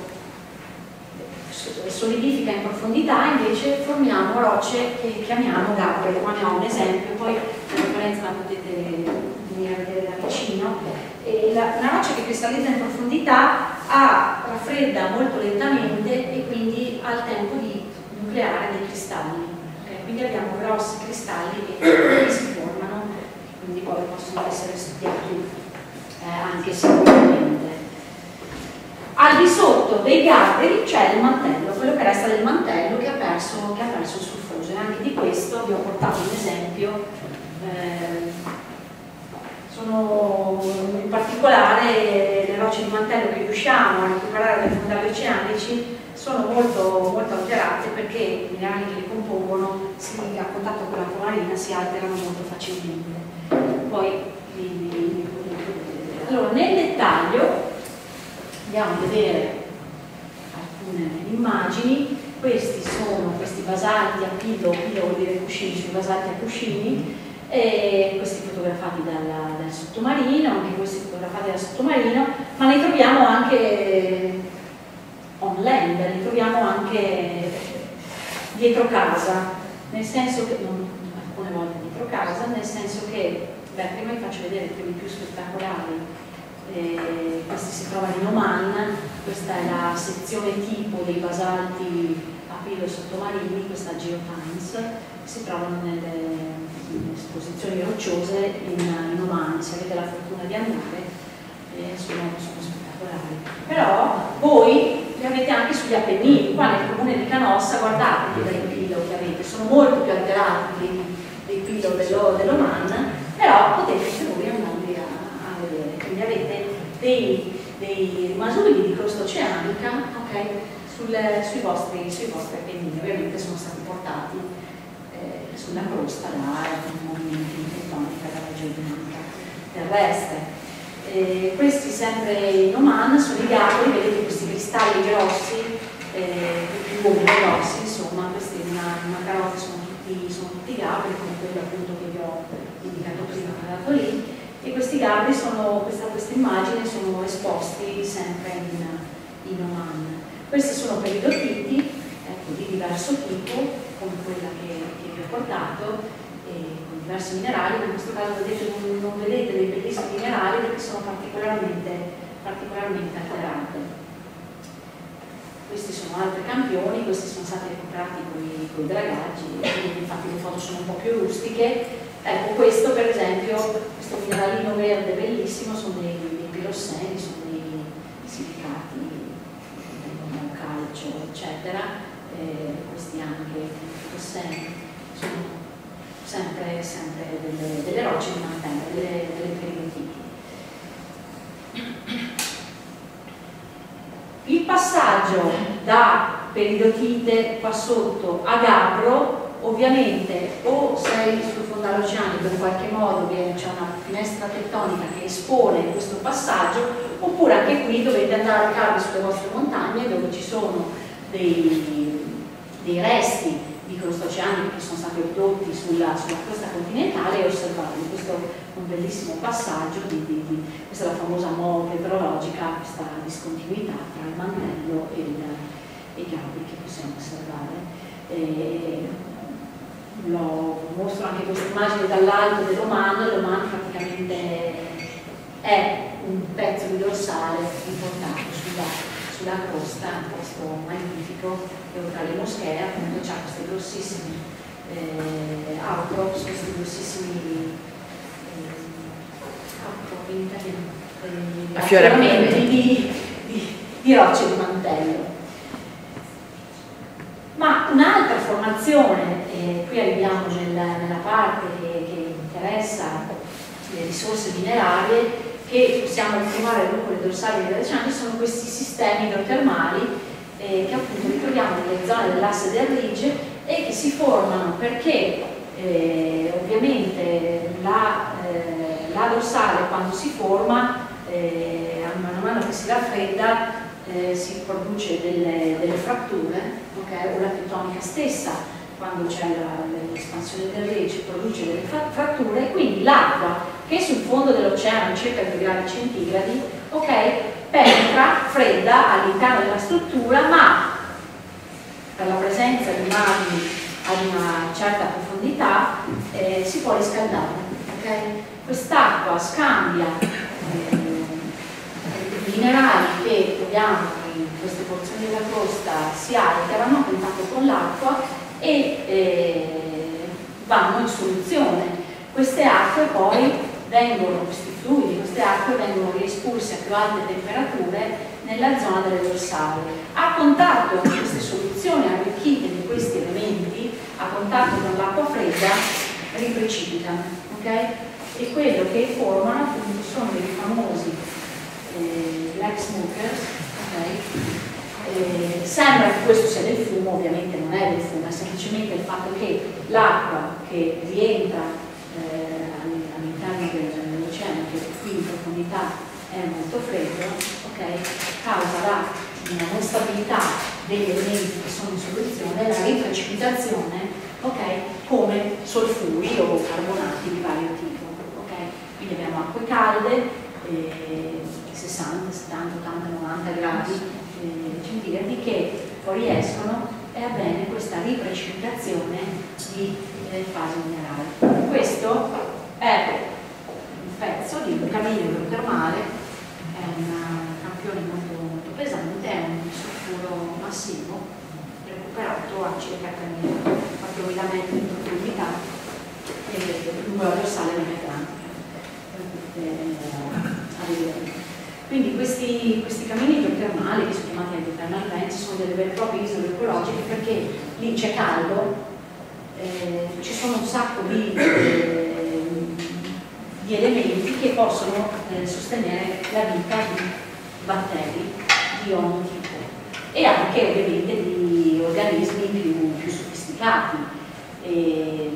solidifica in profondità, invece formiamo rocce che chiamiamo gabbro. Qua ne ho un esempio, poi la referenza la potete venire a vedere da vicino. E la, una roccia che cristallizza in profondità ha, raffredda molto lentamente e quindi ha il tempo di nucleare dei cristalli. Okay? Quindi abbiamo grossi cristalli che si formano, quindi poi possono essere studiati eh, anche sicuramente. Al di sotto dei gabbri c'è il mantello, quello che resta del mantello che ha perso, che ha perso il sulfoso, e anche di questo vi ho portato un esempio. Eh, sono in particolare le rocce di mantello che riusciamo a recuperare dai fondali oceanici sono molto, molto alterate perché i minerali che li compongono, si, a contatto con l'acqua marina, si alterano molto facilmente. Poi vi, vi, vi potete vedere. Allora, nel dettaglio andiamo a vedere alcune immagini. Questi sono questi basalti a pillo, pillo vuol dire cuscini, sui basalti a cuscini, e questi fotografati dal, dal sottomarino, anche questi fotografati dal sottomarino, ma ne troviamo anche on land, li troviamo anche dietro casa, nel senso che, non, alcune volte dietro casa, nel senso che, beh, prima vi faccio vedere quelli più spettacolari. Eh, questi si trovano in Oman, questa è la sezione tipo dei basalti a pillo sottomarini, questa Geotimes, si trovano nelle, nelle esposizioni rocciose in, in Oman. Se avete la fortuna di andare, eh, sono, sono spettacolari. Però voi li avete anche sugli Appennini, qua nel comune di Canossa, guardate dei pillo che avete, sono molto più alterati dei, dei pillo dell'Oman, però potete anche voi andarli a, a vedere. Quindi avete dei, dei rimasugli di crosta oceanica, okay, sul, sui, vostri, sui vostri Appennini. Ovviamente sono stati portati eh, sulla crosta da movimenti tettonici dalla geodinamica terrestre. Eh, questi sempre in Oman sono i gabbri, vedete questi cristalli grossi, eh, più lunghi grossi, insomma, questi in una, una carota sono tutti, sono tutti gabbri, come quello appunto che vi ho indicato prima, che ho dato lì. E questi gabbri sono, questa, questa immagine sono esposti sempre in, in Oman. Questi sono peridotiti, ecco, di diverso tipo, come quella che, che vi ho portato, e con diversi minerali, ma in questo caso vedete, non, non vedete dei bellissimi minerali perché sono particolarmente, particolarmente alterate. Questi sono altri campioni, questi sono stati recuperati con i dragaggi, infatti le foto sono un po' più rustiche. Ecco, questo per esempio, questo mineralino verde bellissimo, sono dei, dei pirosseni, sono dei silicati, contengono calcio, eccetera. Eh, questi anche pirosseni sono sempre, sempre delle, delle rocce di mantello, delle, delle peridotiti. Il passaggio da peridotite qua sotto a gabbro, ovviamente o sei sul fondale oceanico in qualche modo, c'è una finestra tettonica che espone questo passaggio, oppure anche qui dovete andare a cavi sulle vostre montagne dove ci sono dei, dei resti di crosta oceanica che sono stati prodotti sulla, sulla costa continentale e osservarli. Questo è un bellissimo passaggio, di, di, di, questa è la famosa mole petrologica, questa discontinuità tra il mantello e, il, e i gabbri che possiamo osservare. E, lo mostro anche questa immagine dall'alto dell'Oman. L'Oman praticamente è un pezzo di dorsale riportato sulla, sulla costa, un posto magnifico, dove tra le moschee appunto c'ha questi grossissimi eh, outcrops, questi grossissimi eh, affioramenti di, di, di rocce di mantello. formazione, eh, qui arriviamo nella, nella parte che, che interessa le risorse minerarie, che possiamo trovare lungo le dorsali delle oceani, sono questi sistemi idrotermali eh, che appunto ritroviamo nelle zone dell'asse del Ridge e che si formano perché eh, ovviamente la, eh, la dorsale quando si forma, eh, man mano che si raffredda, eh, si produce delle, delle fratture, okay? O la tettonica stessa, quando c'è l'espansione del Ridge, produce delle fratture, e quindi l'acqua che sul fondo dell'oceano circa due gradi centigradi, ok, penetra fredda all'interno della struttura, ma per la presenza di navi ad una certa profondità eh, si può riscaldare. Okay? Quest'acqua scambia eh, i minerali che troviamo in queste porzioni della crosta, si alterano a contatto con l'acqua e eh, vanno in soluzione. Queste acque poi vengono, questi fluidi, queste acque vengono riespulse a più alte temperature nella zona delle dorsali. A contatto con queste soluzioni arricchite di questi elementi, a contatto con l'acqua fredda, riprecipitano, okay? E quello che formano appunto sono dei famosi eh, black smokers, okay? Eh, sembra che questo sia del fumo, ovviamente non è del fumo, è semplicemente il fatto che l'acqua che rientra eh, all'interno dell'oceano, che qui in profondità è molto freddo, okay, causa la non stabilità degli elementi che sono in soluzione, la riprecipitazione, okay, come solfuri o carbonati di vario tipo. Okay? Quindi abbiamo acque calde, eh, sessanta, settanta, ottanta, novanta gradi eh, centigradi che fuoriescono e avviene questa riprecipitazione di eh, fasi minerali. Questo è un pezzo di un camino idrotermale, è un campione molto, molto pesante, è un sulfuro massivo recuperato a circa quattromila metri di profondità e lungo la dorsale dell'Atlantico. Quindi questi, questi camini idrotermali, che sono chiamati hydrothermal vents, sono delle vere e proprie isole ecologiche perché lì c'è caldo, eh, ci sono un sacco di eh, di elementi che possono eh, sostenere la vita di batteri di ogni tipo e anche ovviamente di organismi più, più sofisticati. E,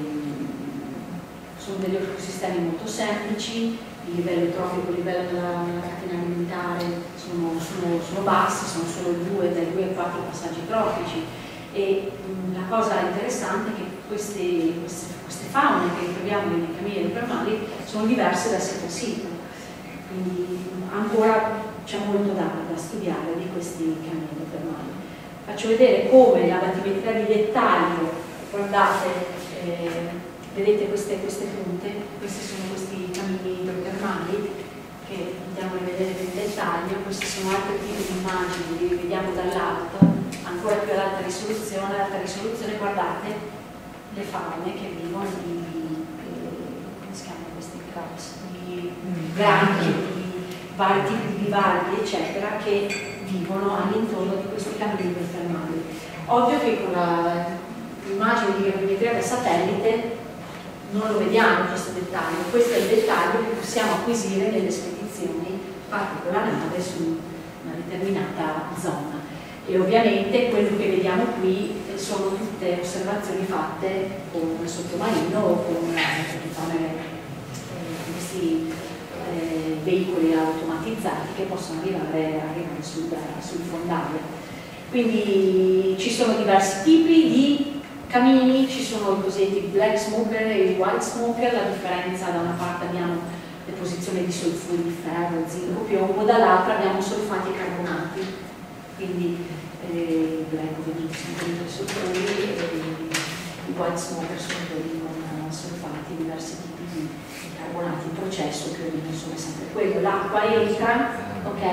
sono degli ecosistemi molto semplici, il livello trofico, il livello della, della catena alimentare sono, sono, sono bassi, sono solo due, dai due ai quattro passaggi trofici. E mh, la cosa interessante è che queste, queste, queste faune che troviamo nei camini idrotermali sono diverse da sito a sito, quindi ancora c'è molto da, da studiare di questi camini idrotermali. Faccio vedere come la battimetria di dettaglio, guardate, eh, vedete queste, queste punte, questi sono questi camini idrotermali che andiamo a vedere nel dettaglio, questi sono altri tipi di immagini, li vediamo dall'alto, ancora più ad alta risoluzione, ad alta risoluzione guardate le faune che vivono di, di, come si chiamano questi crabs, di granchi, di vari tipi di bivalvi eccetera che vivono all'intorno di questi camini idrotermali. Ovvio che con l'immagine di gravimetria da satellite non lo vediamo questo dettaglio, questo è il dettaglio che possiamo acquisire nelle spedizioni fatte con la nave su una determinata zona. E ovviamente quello che vediamo qui sono tutte osservazioni fatte con sottomarino o con eh, questi eh, veicoli automatizzati che possono arrivare, arrivare sul, sul fondaio. Quindi ci sono diversi tipi di camini, ci sono i cosiddetti black smoker e i white smoker, la differenza: da una parte abbiamo deposizione di solfuri di ferro, zinco, piombo, dall'altra abbiamo solfati e carbonati, quindi eh, black ovviamente sono quelli con solfuri e i white smoker sono quelli con solfati, diversi tipi di carbonati, il processo che non sono sempre quello. L'acqua entra, ok?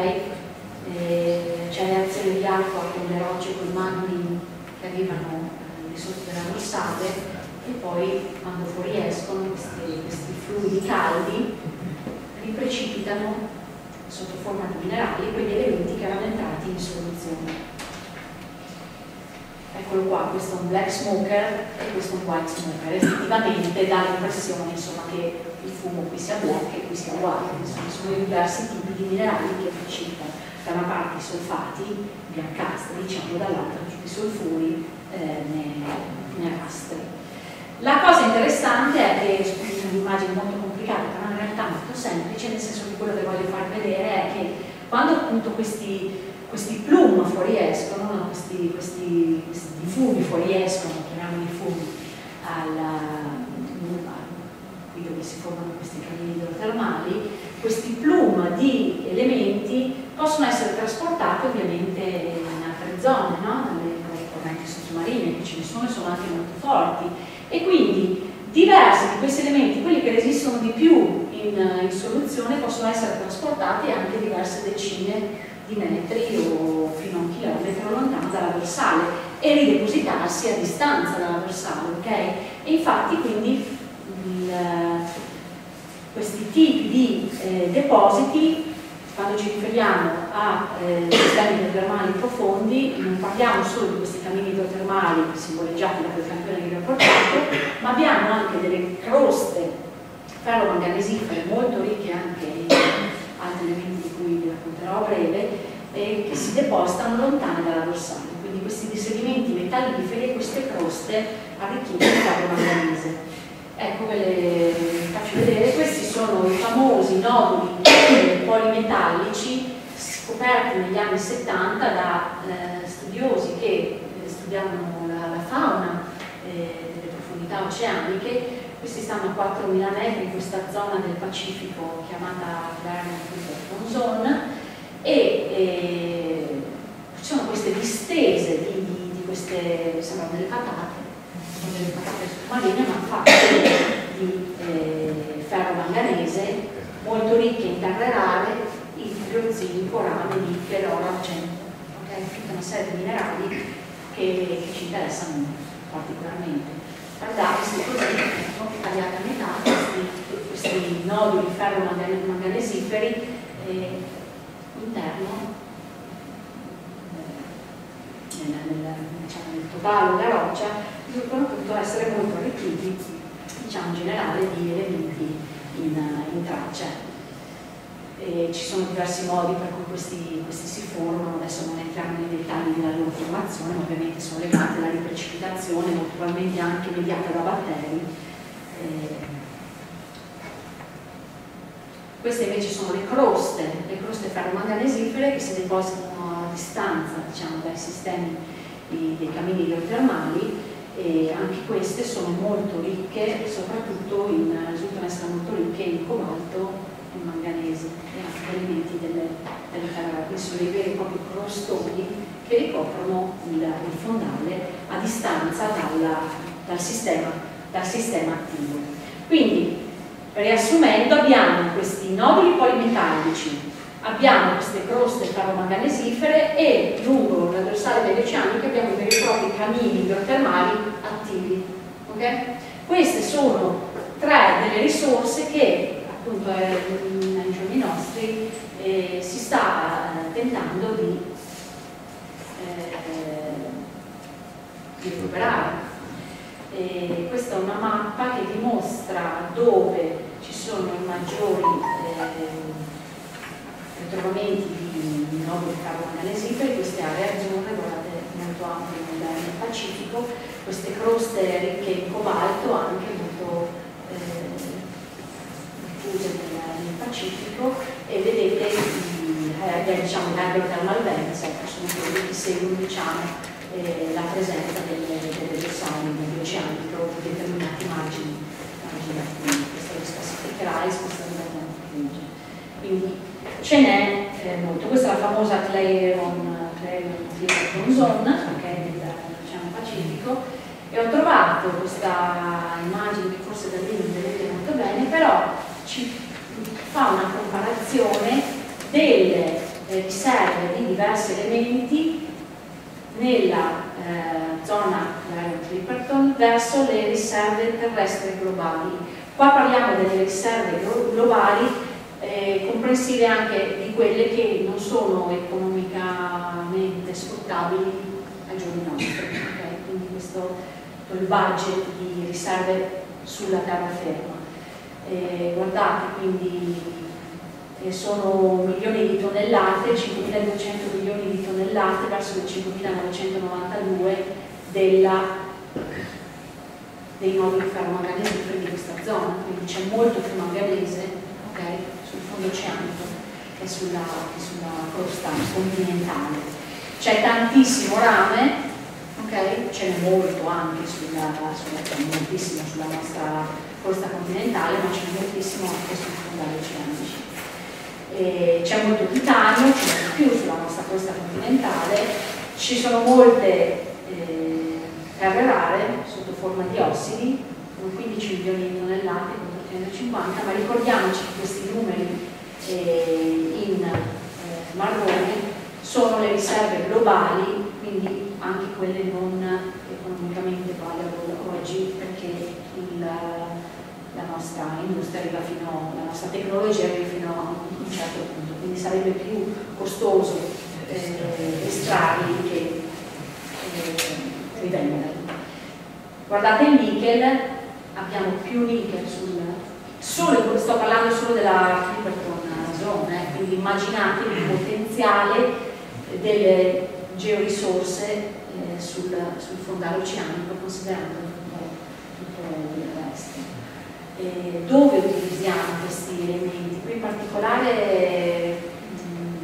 Eh, c'è reazione di acqua con le rocce, con i magmi che arrivano sotto della dorsale e poi quando fuoriescono questi, questi fluidi caldi riprecipitano sotto forma di minerali quegli elementi che erano entrati in soluzione. Eccolo qua, questo è un black smoker e questo è un white smoker. Effettivamente dà l'impressione insomma che il fumo qui sia black e qui sia white, insomma sono i diversi tipi di minerali che partecipano, da una parte i solfati biancastri, diciamo, dall'altra tutti i solfuri eh, nerastri. La cosa interessante è che, scusate, è un'immagine molto complicata, però in realtà molto semplice, nel senso che quello che voglio far vedere è che quando appunto questi, questi plum fuoriescono, no? questi, questi, questi fumi fuoriescono, chiamiamoli fumi, alla, qui dove si formano questi camini idrotermali, questi plum di elementi possono essere trasportati ovviamente in altre zone, no? dalle, dalle correnti sottomarine, che ce ne sono e sono anche molto forti, e quindi diversi di questi elementi, quelli che resistono di più in, in soluzione, possono essere trasportati anche diverse decine di metri o fino a un chilometro lontano dalla dorsale e ridepositarsi a distanza dalla dorsale, ok? E infatti quindi il, questi tipi di eh, depositi, quando ci riferiamo a eh, sistemi idrotermali profondi, non parliamo solo di questi camini idrotermali simboleggiati da quel campione che vi ho portato, ma abbiamo anche delle croste ferromanganesifere molto ricche anche in altri elementi di cui vi racconterò a breve, eh, che si depositano lontane dalla dorsale. Quindi questi sedimenti metalliferi e queste croste arricchite di ferromanganese. Ecco, ve le faccio vedere. Questi sono i famosi noduli polimetallici scoperti negli anni settanta da eh, studiosi che eh, studiavano la, la fauna eh, delle profondità oceaniche. Questi stanno a quattromila metri in questa zona del Pacifico chiamata Clarion Zone e eh, ci sono queste distese di, di, di queste, sembrano delle patate, sono delle patate sottomarine ma fatte di eh, ferro manganese, molto ricche in terre rare, idrio, zinco, rame, nickel, oro, argento, okay? Tutta una serie di minerali che, che ci interessano particolarmente. Guardate, se così sono tagliati a metà questi, questi noduli ferro manganesiferi eh, interno eh, nel, nel, diciamo, nel totale della roccia risultano appunto essere molto arricchiti, diciamo in generale, di elementi in, in traccia. E ci sono diversi modi per cui questi, questi si formano, adesso non entriamo nei dettagli della loro formazione, ma ovviamente sono legati alla riprecipitazione, molto probabilmente anche mediata da batteri. Eh, queste invece sono le croste, le croste ferromanganesifere che si depositano a distanza, diciamo, dai sistemi di, dei camini idrotermali, e anche queste sono molto ricche, soprattutto in, risultano essere molto ricche in cobalto, in manganese e altri elementi delle, delle terre rare. Questi sono dei veri e propri crostoni che ricoprono il, il fondale a distanza dalla, dal, sistema, dal sistema attivo. Quindi, riassumendo, abbiamo questi noduli polimetallici, abbiamo queste croste ferromanganesifere e lungo la dorsale delle oceaniche abbiamo veri e propri camini idrotermali attivi. Okay? Queste sono tre delle risorse che appunto nei giorni nostri eh, si sta eh, tentando di, eh, di recuperare. E questa è una mappa che dimostra dove ci sono i maggiori eh, ritrovamenti di, di noduli ferromanganesiferi, queste aree azzurre, guardate, molto ampie nel, nel Pacifico, queste croste ricche in cobalto anche molto eh, diffuse nel, nel Pacifico, e vedete eh, diciamo, gli hydrothermal vents, ecco, sono quelli che seguono, diciamo, eh, la presenza delle, delle dorsali negli oceani proprio determinati margini, margini attivi. Questo lo specificherà e sposterà da quindi ce n'è eh, molto. Questa è la famosa Clarion Zone, okay, dell'Oceano Pacifico, e ho trovato questa immagine che forse da lì non vedete molto bene, però ci fa una comparazione delle eh, riserve di diversi elementi nella eh, zona Clipperton verso le riserve terrestri globali. Qua parliamo delle riserve globali eh, comprensive anche di quelle che non sono economicamente sfruttabili ai giorni nostri. Okay? questo il budget di riserve sulla terraferma. Eh, guardate, quindi eh, sono milioni di tonnellate, cinquemiladuecento milioni di tonnellate verso le cinquemilanovecentonovantadue della, dei nodi di ferro manganese di questa zona, quindi c'è molto più manganese, okay, sul fondo oceanico e sulla, sulla costa continentale. C'è tantissimo rame, okay? Ce n'è molto anche sulla, sulla, moltissimo sulla nostra costa continentale, ma ce n'è moltissimo anche sui fondali oceanici. C'è molto titanio, c'è molto più sulla nostra costa continentale, ci sono molte eh, terre rare sotto forma di ossidi, con quindici milioni di tonnellate contro trecentocinquanta, ma ricordiamoci che questi numeri eh, in eh, marrone sono le riserve globali, quindi anche quelle non economicamente valide oggi, perché il, la nostra industria arriva fino, la nostra tecnologia arriva fino a un certo punto, quindi sarebbe più costoso eh, estrarli che eh, rivendere. Guardate il nickel, abbiamo più nickel sul, solo, sto parlando solo della Clipperton Zone, eh, quindi immaginate il potenziale delle georisorse eh, sul, sul fondale oceanico, considerando tutto, tutto il resto. Eh, dove utilizziamo questi elementi? Qui in particolare mh,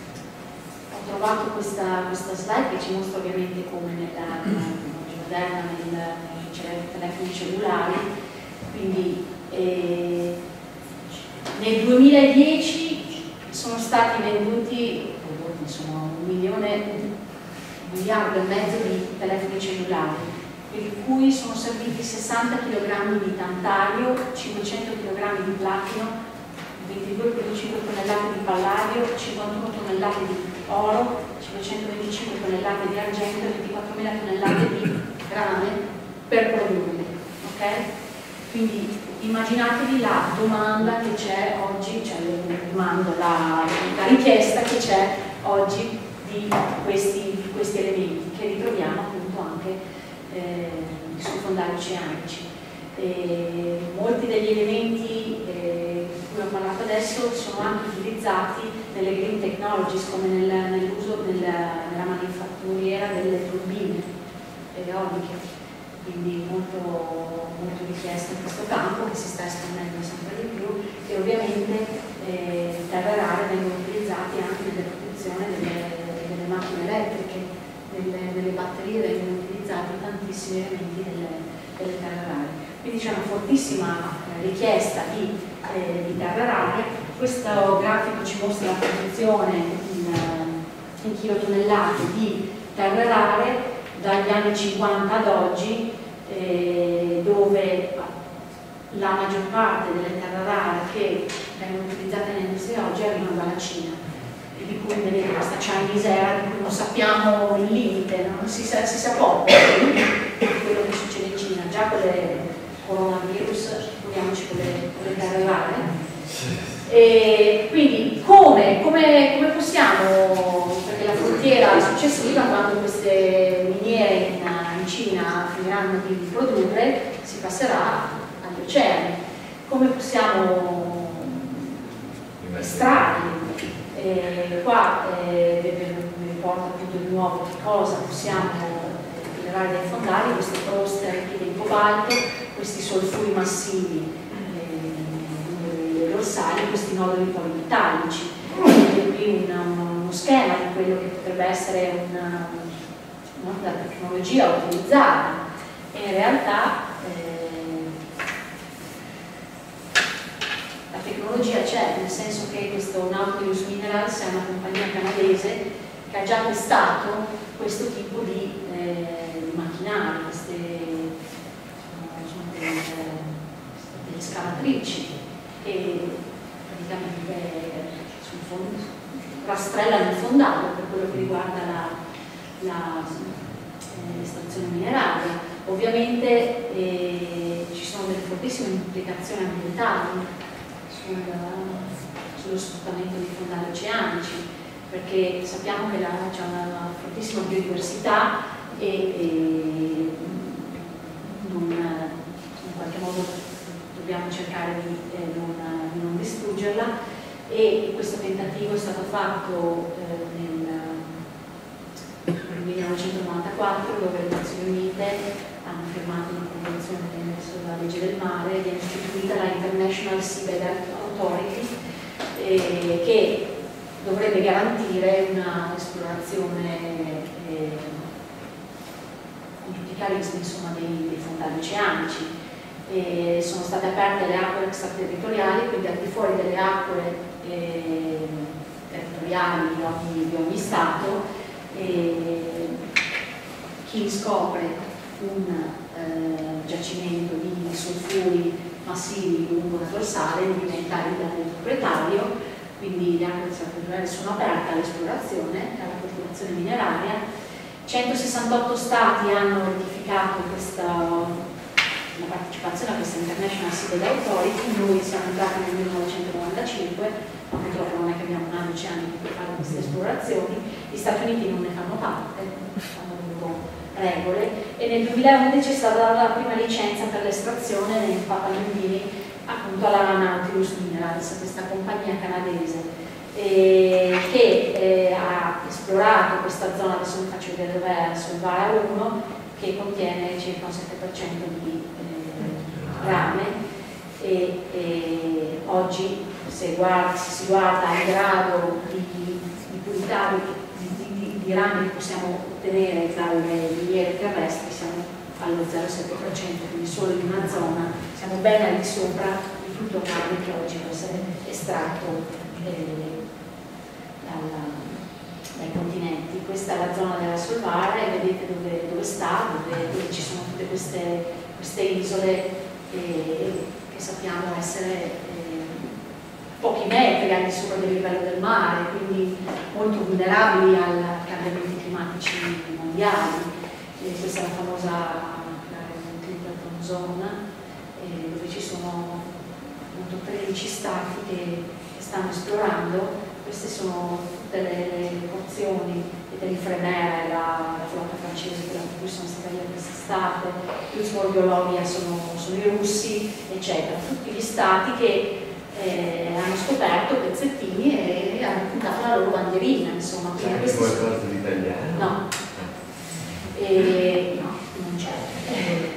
ho trovato questa, questa slide che ci mostra ovviamente come nella tecnologia moderna, nei telefoni cellulari, quindi eh, nel duemiladieci sono stati venduti insomma, un milione, un miliardo e mezzo di telefoni cellulari, per cui sono serviti sessanta chilogrammi di tantalio, cinquecento chilogrammi di platino, ventidue virgola cinque tonnellate di palladio, cinquantuno tonnellate di oro, cinquecentoventicinque tonnellate di argento e ventiquattromila tonnellate di rame per produrli. Okay? Quindi immaginatevi la domanda che c'è oggi, cioè la, la richiesta che c'è oggi di questi, di questi elementi che ritroviamo appunto anche eh, sui fondali oceanici. E molti degli elementi eh, di cui ho parlato adesso sono anche utilizzati nelle green technologies, come nel, nell'uso nella, nella manifatturiera delle turbine eoliche, quindi molto, molto richiesto in questo campo che si sta espandendo sempre di più, e ovviamente eh, terre rare vengono utilizzate anche nella produzione delle, delle macchine elettriche, nelle, nelle batterie vengono utilizzati tantissimi elementi delle, delle terre rare. Quindi c'è una fortissima richiesta di, eh, di terre rare. Questo grafico ci mostra la produzione in, in chilotonnellate di terre rare dagli anni cinquanta ad oggi, eh, dove la maggior parte delle terre rare che vengono utilizzate nell'industria oggi arrivano dalla Cina, e di cui vedete questa Chinese era di cui non sappiamo il limite, non si sa, si sa poco quello che succede in Cina, già con le coronavirus, figuriamoci con le, con le terre rare. E quindi come, come, come possiamo, perché la frontiera successiva, quando queste miniere in, in Cina finiranno di produrre, si passerà agli oceani, come possiamo estrarli? E qua eh, vi riporto appunto di nuovo che cosa possiamo rilevare dai fondali: queste croste ricche di cobalto, questi solfuri massivi dorsali, questi noduli polimetallici. Vedete qui una, uno schema di quello che potrebbe essere una, una tecnologia utilizzata, e in realtà eh, la tecnologia c'è, nel senso che questo Nautilus Minerals è una compagnia canadese che ha già testato questo tipo di, eh, di macchinari, queste sono delle, delle scavatrici, che praticamente sul fondo rastrellano il fondale per quello che riguarda l'estrazione mineraria. Ovviamente eh, ci sono delle fortissime implicazioni ambientali sul, sullo sfruttamento dei fondali oceanici, perché sappiamo che c'è una fortissima biodiversità e, e non, in qualche modo dobbiamo cercare di, eh, non, di non distruggerla, e questo tentativo è stato fatto eh, nel, nel millenovecentonovantaquattro, dove le Nazioni Unite hanno firmato una convenzione sulla legge del mare, viene istituita la International Seabed Authority, eh, che dovrebbe garantire una esplorazione eh, con tutti i carismi, insomma, dei, dei fondali oceanici. E sono state aperte le acque extraterritoriali, quindi al di fuori delle acque eh, territoriali di ogni, di ogni Stato. E chi scopre un eh, giacimento di solfuri massivi lungo la dorsale diventa il proprietario, quindi le acque extraterritoriali sono aperte all'esplorazione, alla coltivazione mineraria. centosessantotto Stati hanno ratificato questa la partecipazione a questa International Seabed Authority. Noi siamo entrati nel millenovecentonovantacinque, ma purtroppo non è che abbiamo un anno oceanico per fare queste esplorazioni. Gli Stati Uniti non ne fanno parte, hanno le loro regole, e nel duemilaundici è stata data la prima licenza per l'estrazione nei Papua New Guinea, appunto alla Nautilus Minerals, questa compagnia canadese eh, che eh, ha esplorato questa zona. Adesso vi faccio vedere dov'è, sul Vara uno, che contiene circa un sette per cento di eh, rame, e, e oggi se, guarda, se si guarda il grado di, di purità di, di, di rame che possiamo ottenere dalle miniere terrestri, siamo allo zero virgola sette per cento, quindi solo in una zona siamo ben al di sopra di tutto il rame che oggi può essere estratto eh, dalla dai continenti. Questa è la zona della Solvara e vedete dove, dove sta, dove, dove ci sono tutte queste, queste isole eh, che sappiamo essere eh, pochi metri al di sopra del livello del mare, quindi molto vulnerabili ai cambiamenti climatici mondiali. E questa è la famosa Clipperton Zone, eh, dove ci sono appunto tredici stati che, che stanno esplorando. Queste sono tutte le, le porzioni dell'Ifremer, la, la flotta francese per cui sono state lì quest'estate, più Biologia sono, sono i russi, eccetera. Tutti gli stati che eh, hanno scoperto pezzettini e hanno puntato la loro bandierina, insomma. C'è anche qualcosa di italiano? No. E, no, non c'è. Eh,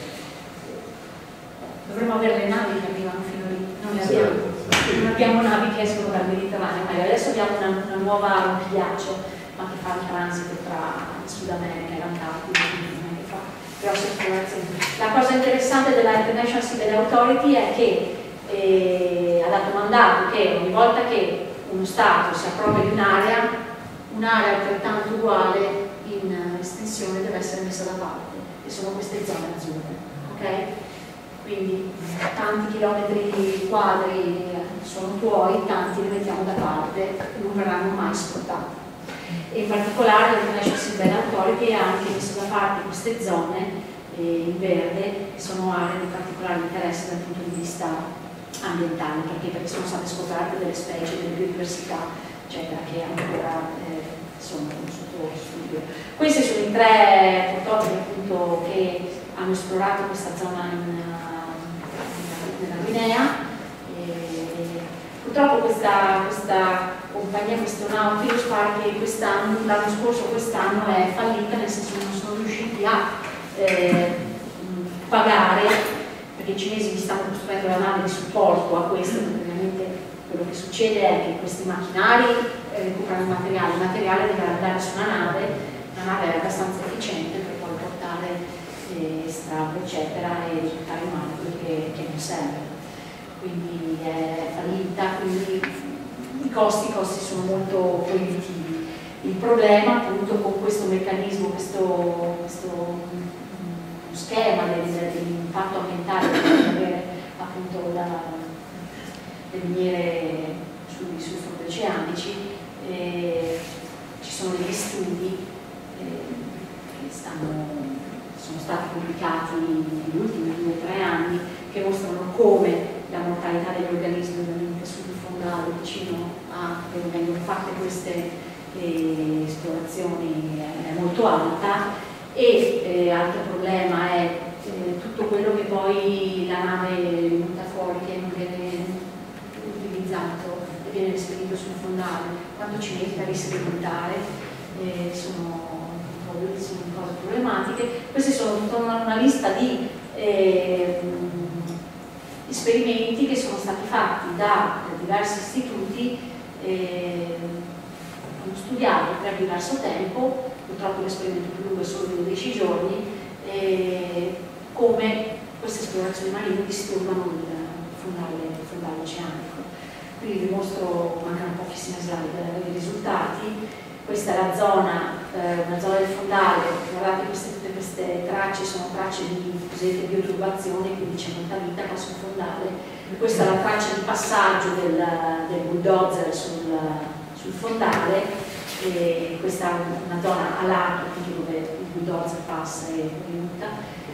dovremmo avere le navi che arrivano fino lì, non le abbiamo. Non abbiamo navi che escono dal Mediterraneo, ma adesso abbiamo una, una nuova Ropigliaccio, ma che fa il transito tra il Sud America e l'Antartide, quindi non è che fa grosse esplorazioni. La cosa interessante della International Seabed Authority è che eh, ha dato mandato che ogni volta che uno Stato si appropria di un'area, un'area altrettanto uguale in estensione deve essere messa da parte, e sono queste zone azzurre, ok? Quindi tanti chilometri quadri sono tuoi, tanti li mettiamo da parte, non verranno mai sfruttati. E in particolare l'International Seabed Authority ha anche messo da parte queste zone eh, in verde, che sono aree di particolare interesse dal punto di vista ambientale, perché, perché sono state scoperte delle specie, delle biodiversità, eccetera, che ancora eh, sono sotto studio. Questi sono i tre prototipi appunto che hanno esplorato questa zona in nella Guinea. E purtroppo questa, questa compagnia, questo Nautilus, pare che quest'anno, l'anno scorso o quest'anno è fallita, nel senso che non sono riusciti a eh, pagare, perché i cinesi gli stanno costruendo la nave di supporto a questo. Praticamente quello che succede è che questi macchinari eh, recuperano il materiale, il materiale deve andare su una nave, la nave è abbastanza efficiente per poi portare strade eccetera e risultare in mano quello che, che non serve, quindi è fallita, quindi i costi, i costi sono molto proibitivi. Il problema appunto con questo meccanismo, questo, questo schema dell'impatto ambientale che deve avere appunto la, le miniere sui, sui fondi oceanici, eh, ci sono degli studi eh, che stanno sono stati pubblicati negli ultimi due o tre anni, che mostrano come la mortalità degli organismi ovviamente sul fondale vicino a dove vengono fatte queste eh, esplorazioni è molto alta, e eh, altro problema è eh, tutto quello che poi la nave butta fuori, che non viene utilizzato e viene rispedito sul fondale, quando ci mette a rispedimentare, eh, sono, sono cose problematiche. Queste sono tutta una, una lista di eh, esperimenti che sono stati fatti da diversi istituti, eh, studiati per diverso tempo. Purtroppo l'esperimento più lungo è solo di dodici giorni, eh, come queste esplorazioni marine disturbano il fondale, il fondale oceanico. Quindi vi mostro, mancano pochissime slide, i risultati. Questa è la zona, eh, una zona del fondale. Guardate, queste, tutte queste tracce sono tracce di cosiddette bioturbazioni, quindi c'è molta vita qua sul fondale. Questa è la traccia di passaggio del, del bulldozer sul, sul fondale. E questa è una zona a lato, dove il bulldozer passa e aiuta.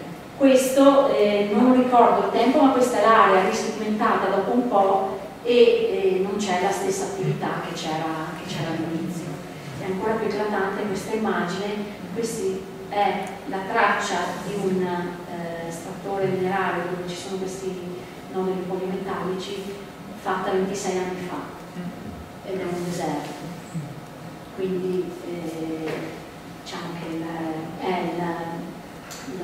Questo eh, non ricordo il tempo, ma questa è l'area risedimentata dopo un po' e eh, non c'è la stessa attività che c'era all'inizio. È ancora più eclatante questa immagine. Questa è la traccia di un eh, estrattore minerario dove ci sono questi noduli polimetallici, fatta ventisei anni fa, ed è un deserto. Quindi eh, diciamo che il, è il, il,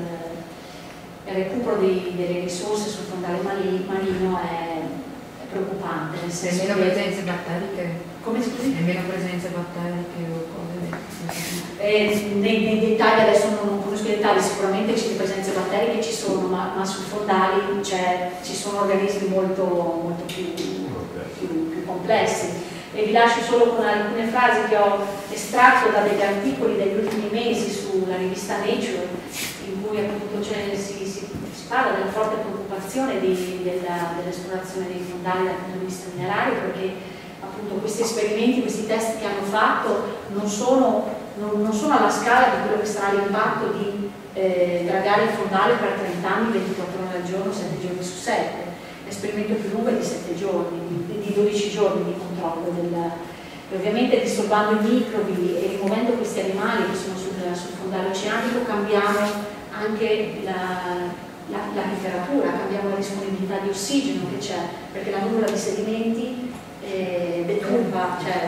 il recupero di, delle risorse sul fondale marino è, è preoccupante. Nel senso e meno che, presenze batteriche? Come si dice? E meno presenze batteriche o cose? Eh, nei, nei dettagli adesso non, non conosco i dettagli, sicuramente le presenze batteriche ci sono, ma, ma sui fondali ci sono organismi molto, molto più, più, più complessi. E vi lascio solo con alcune frasi che ho estratto da degli articoli degli ultimi mesi sulla rivista Nature, in cui appunto cioè, si, si, si parla della forte preoccupazione di, della, dell'esplorazione dei fondali dal punto di vista minerario, perché appunto questi esperimenti, questi test che hanno fatto non sono, non, non sono alla scala di quello che sarà l'impatto di eh, dragare il fondale per trenta anni, ventiquattro ore al giorno, sette giorni su sette. L'esperimento più lungo è di sette giorni, di dodici giorni di controllo del, e ovviamente disturbando i microbi e rimuovendo questi animali che sono sul, sul fondale oceanico cambiamo anche la, la, la temperatura, cambiamo la disponibilità di ossigeno che c'è, perché la nuvola di sedimenti eh, deturba cioè,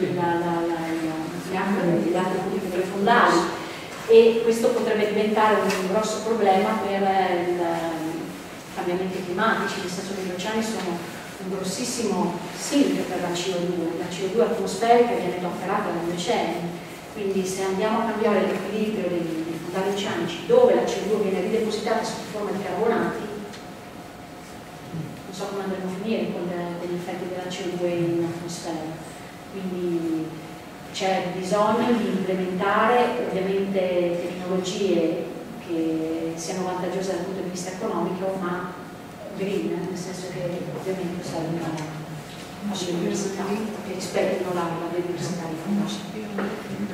le acque pubbliche dei fondali, e questo potrebbe diventare un grosso problema per il cambiamenti climatici, nel senso che gli oceani sono un grossissimo sink per la C O due, la C O due atmosferica viene dopperata dagli oceani, quindi se andiamo a cambiare l'equilibrio dei, dei fondali oceanici dove la C O due viene ridepositata sotto forma di carbonati, non so come andremo a finire con le, degli effetti della C O due in atmosfera. Quindi c'è bisogno di implementare ovviamente tecnologie che siano vantaggiose dal punto di vista economico, ma green, nel senso che ovviamente servono alla biodiversità, che rispettino la, la biodiversità di fondali.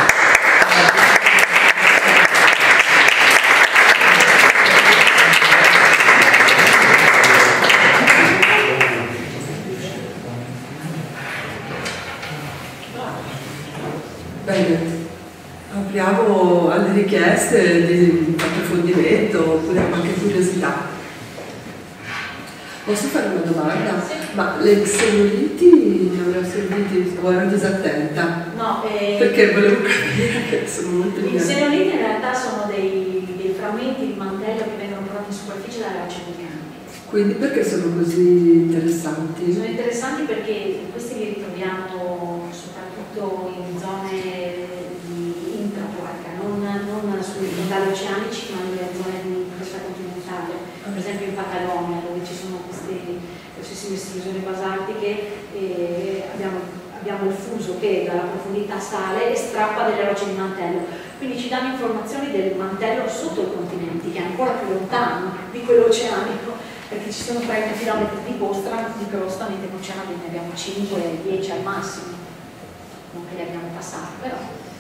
Bene. Apriamo alle richieste di approfondimento oppure a qualche curiosità. Posso fare una domanda? Sì. Ma le xenoliti ne avrò serviti o ero disattenta? No, eh, perché volevo capire che sono molto i xenoliti in realtà sono dei, dei frammenti di mantello che vengono prodotti in superficie dalle rocce vulcaniche. Quindi perché sono così interessanti? Sono interessanti perché questi li ritroviamo soprattutto in zone non, non sui fondali oceanici ma nelle zone di costa continentale, per esempio in Patagonia dove ci sono queste grossissime esplosioni basaltiche e abbiamo, abbiamo il fuso che dalla profondità sale e strappa delle rocce di mantello, quindi ci danno informazioni del mantello sotto i continenti che è ancora più lontano di quello oceanico, perché ci sono trenta chilometri di costa, di crosta, mentre in oceano ne abbiamo cinque dieci al massimo, non che li abbiamo passati però.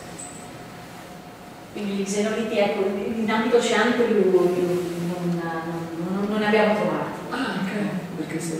Quindi gli xenoliti, ecco, in ambito oceanico non, non, non, non ne abbiamo trovati. Ah, ok, perché se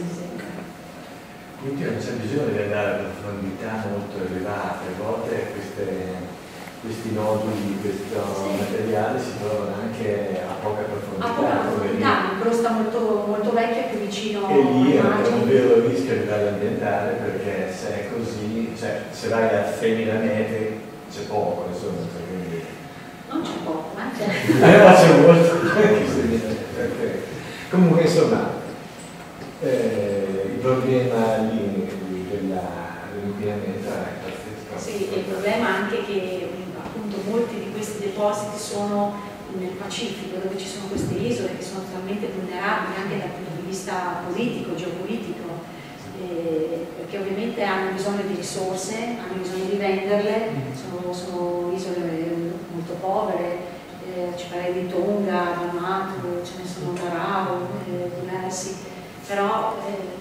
Quindi non c'è bisogno di andare a profondità molto elevate, a volte queste questi noduli di questo sì. materiale si trovano anche a poca profondità. A poca profondità, una crosta molto, molto vecchia più vicino e lì è un all'immagine. vero rischio a livello ambientale, perché se è così, cioè se vai a seimila metri c'è poco, insomma, cioè, quindi... Non c'è poco, ma c'è. Eh, ma c'è molto, okay. Comunque insomma, eh, il problema lì dell'inquinamento è pazzesco. Sì, e il problema è anche che appunto molti di questi depositi sono nel Pacifico, dove ci sono queste isole che sono totalmente vulnerabili anche dal punto di vista politico, geopolitico, eh, perché ovviamente hanno bisogno di risorse, hanno bisogno di venderle, sono, sono isole molto povere, eh, ci parli di Tonga, Vanuatu, ce ne sono Tarao, eh, diversi, però eh,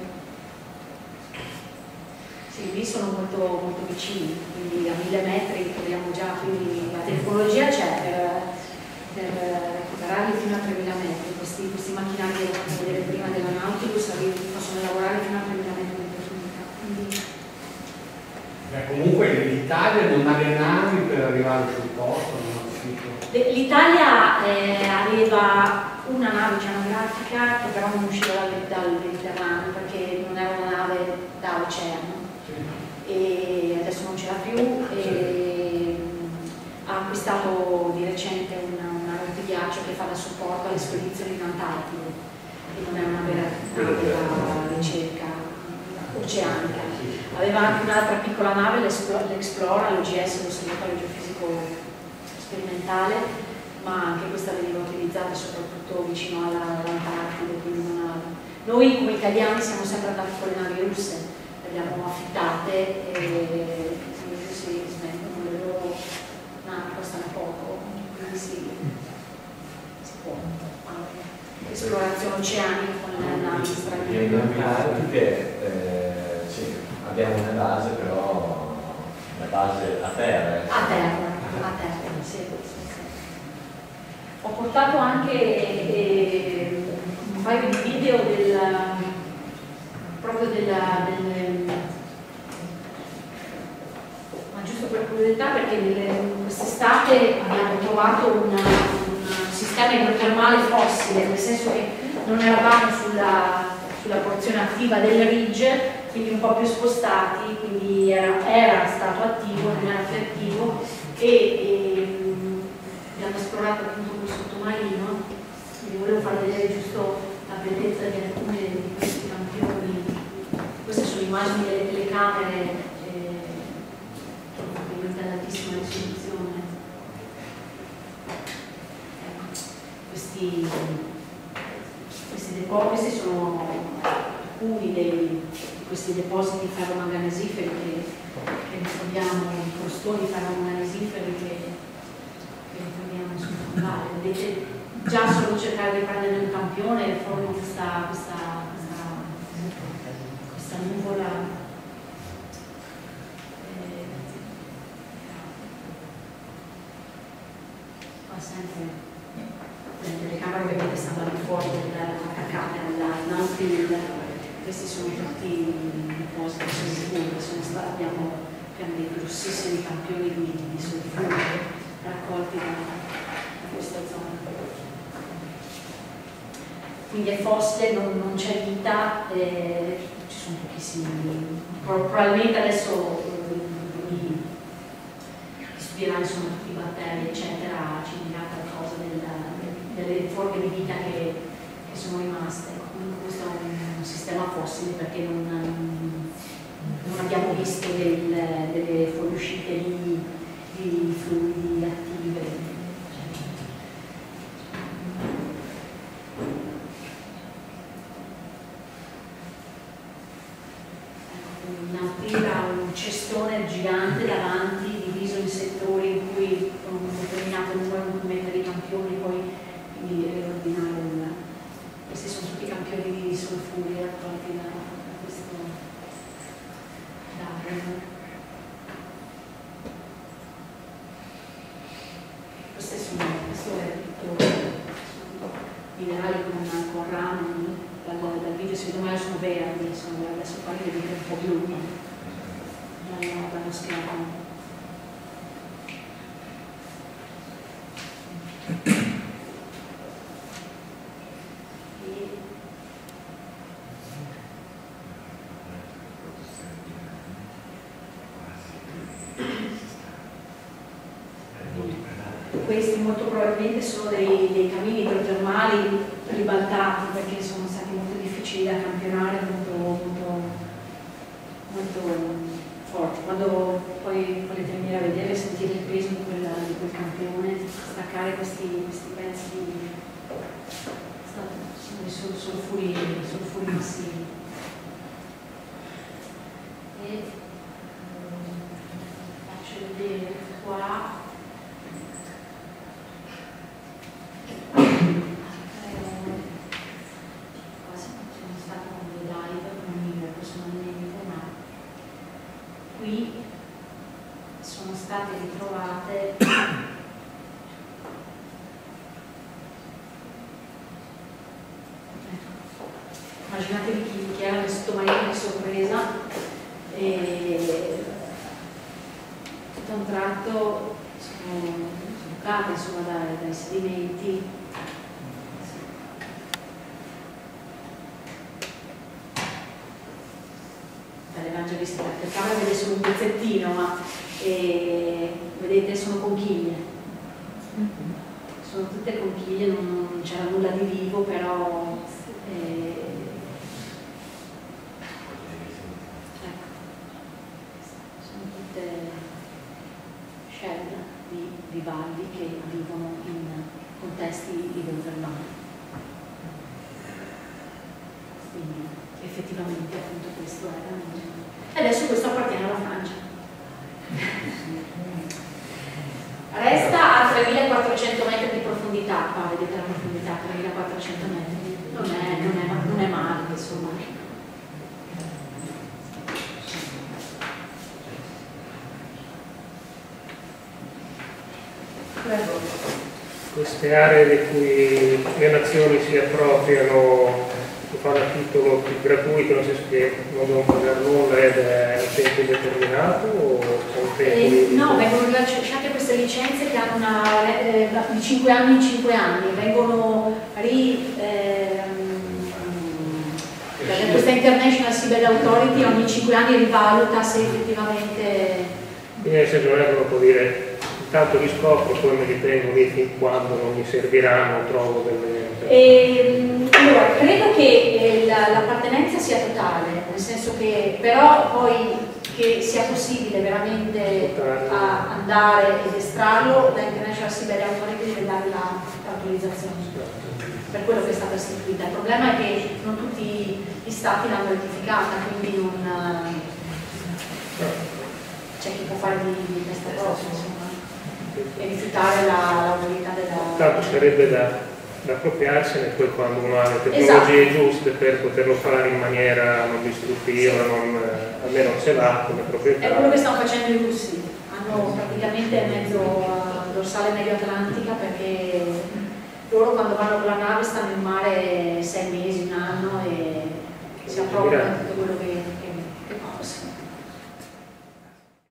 sì, lì sono molto, molto vicini, quindi a mille metri troviamo già, quindi la tecnologia c'è per, per recuperarli fino a tremila metri, questi, questi macchinari che ho fatto vedere prima della Nautilus possono lavorare fino a tremila metri di profondità. Quindi... Beh, comunque l'Italia non ha le navi per arrivare sul posto, non ho capito. L'Italia eh, aveva una nave oceanografica che però non usciva dal, dal Mediterraneo perché non era una nave da oceano. E adesso non ce l'ha più e ha acquistato di recente una, una nave di ghiaccio che fa da supporto alle spedizioni in Antartide, che non è una vera nave da ricerca oceanica. Aveva anche un'altra piccola nave, l'Explora, l'O G S, l'Osservatorio Geofisico Sperimentale, ma anche questa veniva utilizzata soprattutto vicino all'Antartide, quindi non ha... Noi come italiani siamo sempre andati con le navi russe, le abbiamo affittate e si svendono le loro navi, costano poco, quindi si, si può fare esplorazione oceanica con le navi straniere. Che eh, sì, abbiamo una base, però la base a terra. A terra, a terra, sì, sì, sì. Ho portato anche eh, un paio di video del, proprio della, del, ma giusto per curiosità, perché quest'estate abbiamo trovato una, un sistema idrotermale fossile, nel senso che non eravamo sulla, sulla porzione attiva del ridge, quindi un po' più spostati, quindi era, era stato attivo, non era più attivo, e, e abbiamo esplorato appunto quel sottomarino. Vi volevo far vedere giusto la bellezza di alcune di questi campioni. Queste sono immagini delle telecamere eh, ovviamente ad altissima risoluzione. Ecco, questi, questi depositi, questi sono alcuni dei questi depositi ferromanganesiferi che, che ne troviamo, i crostoni ferromanganesiferi che, che ne troviamo sul fondale. Vedete, già solo cercare di prendere un campione forma questa, questa, questa, questa nuvola. Eh, fa sempre le telecamere ovviamente stanno al di fuori attaccate alla Nautilus. Questi sono tutti i depositi sulfuri, sono stati, abbiamo dei grossissimi campioni di, di sulfuro raccolti da, da questa zona. Quindi è fossile, non, non c'è vita, eh, ci sono pochissimi, probabilmente adesso eh, gli studieranno insomma tutti i batteri eccetera, ci dirà qualcosa del, delle forme di vita che, che sono rimaste. Comunque questo è un, un sistema fossile perché non, non abbiamo visto del, delle fuoriuscite di, di fluidi attive. Un cestone gigante davanti, diviso in settori in cui con un determinato numero di mettere i campioni, poi quindi riordinare il... Questi sono tutti campioni di sulfuri raccolti da, da questo Darwin. Queste sono, questo è tutto minerali con, con rami, dal, dal video secondo me sono verdi, sono, adesso qua li vedete un po' blu dallo schermo. questi molto probabilmente sono dei, dei cammini idrotermali ribaltati, perché sono stati molto difficili da campionare, molto, molto, molto forti. Quando poi potete venire a vedere e sentire il peso di quel, di quel campione, staccare questi, questi pezzi di, sono sul, sulfuri, sulfuri massivi. E um, faccio vedere qua. Qui sono state ritrovate immaginatevi chi, chi era nel sottomarino di sorpresa e tutto a un tratto sono bucate insomma dai, dai sedimenti. L'Evangelista, per camera vede solo un pezzettino, ma eh, vedete sono conchiglie, sono tutte conchiglie, non, non c'era nulla di vivo, però eh, ecco, sono tutte shell di bivalvi che vivono in contesti idrotermali. Quindi effettivamente appunto questo era. E adesso questo appartiene alla Francia. Resta a tremilaquattrocento metri di profondità, qua vedete la profondità, tremilaquattrocento metri, non è, non è, non è male insomma. Prego. Queste aree di cui le nazioni si appropriano, si fanno a titolo più gratuito, nel senso che non devono pagare nulla ed è a tempo indeterminato o un tempo eh, no, vengono rilasciate queste licenze che hanno una, eh, di cinque anni in cinque anni, vengono ri... Ehm, questa International Seabed Authority ogni cinque anni rivaluta se effettivamente... Quindi nel senso non è che uno può dire intanto li scopro, poi me li tengo lì fin quando non mi serviranno, trovo delle... E, allora, credo che eh, l'appartenenza sia totale, nel senso che però poi che sia possibile veramente a andare ed estrarlo, la International Seabed Authority deve dare l'autorizzazione, per quello che è stata istituita. Il problema è che non tutti gli stati l'hanno rettificata, quindi non c'è chi può fare di, di questa cosa, insomma, e rifiutare l'autorità della... Tanto sarebbe da... da appropriarsene poi quando uno ha le tecnologie esatto. giuste per poterlo fare in maniera non distruttiva, non, almeno ce l'ha come proprietà. È quello che stanno facendo i russi, hanno praticamente mezzo uh, dorsale medio atlantica, perché loro quando vanno con la nave stanno in mare sei mesi, un anno e si appropriano tutto quello che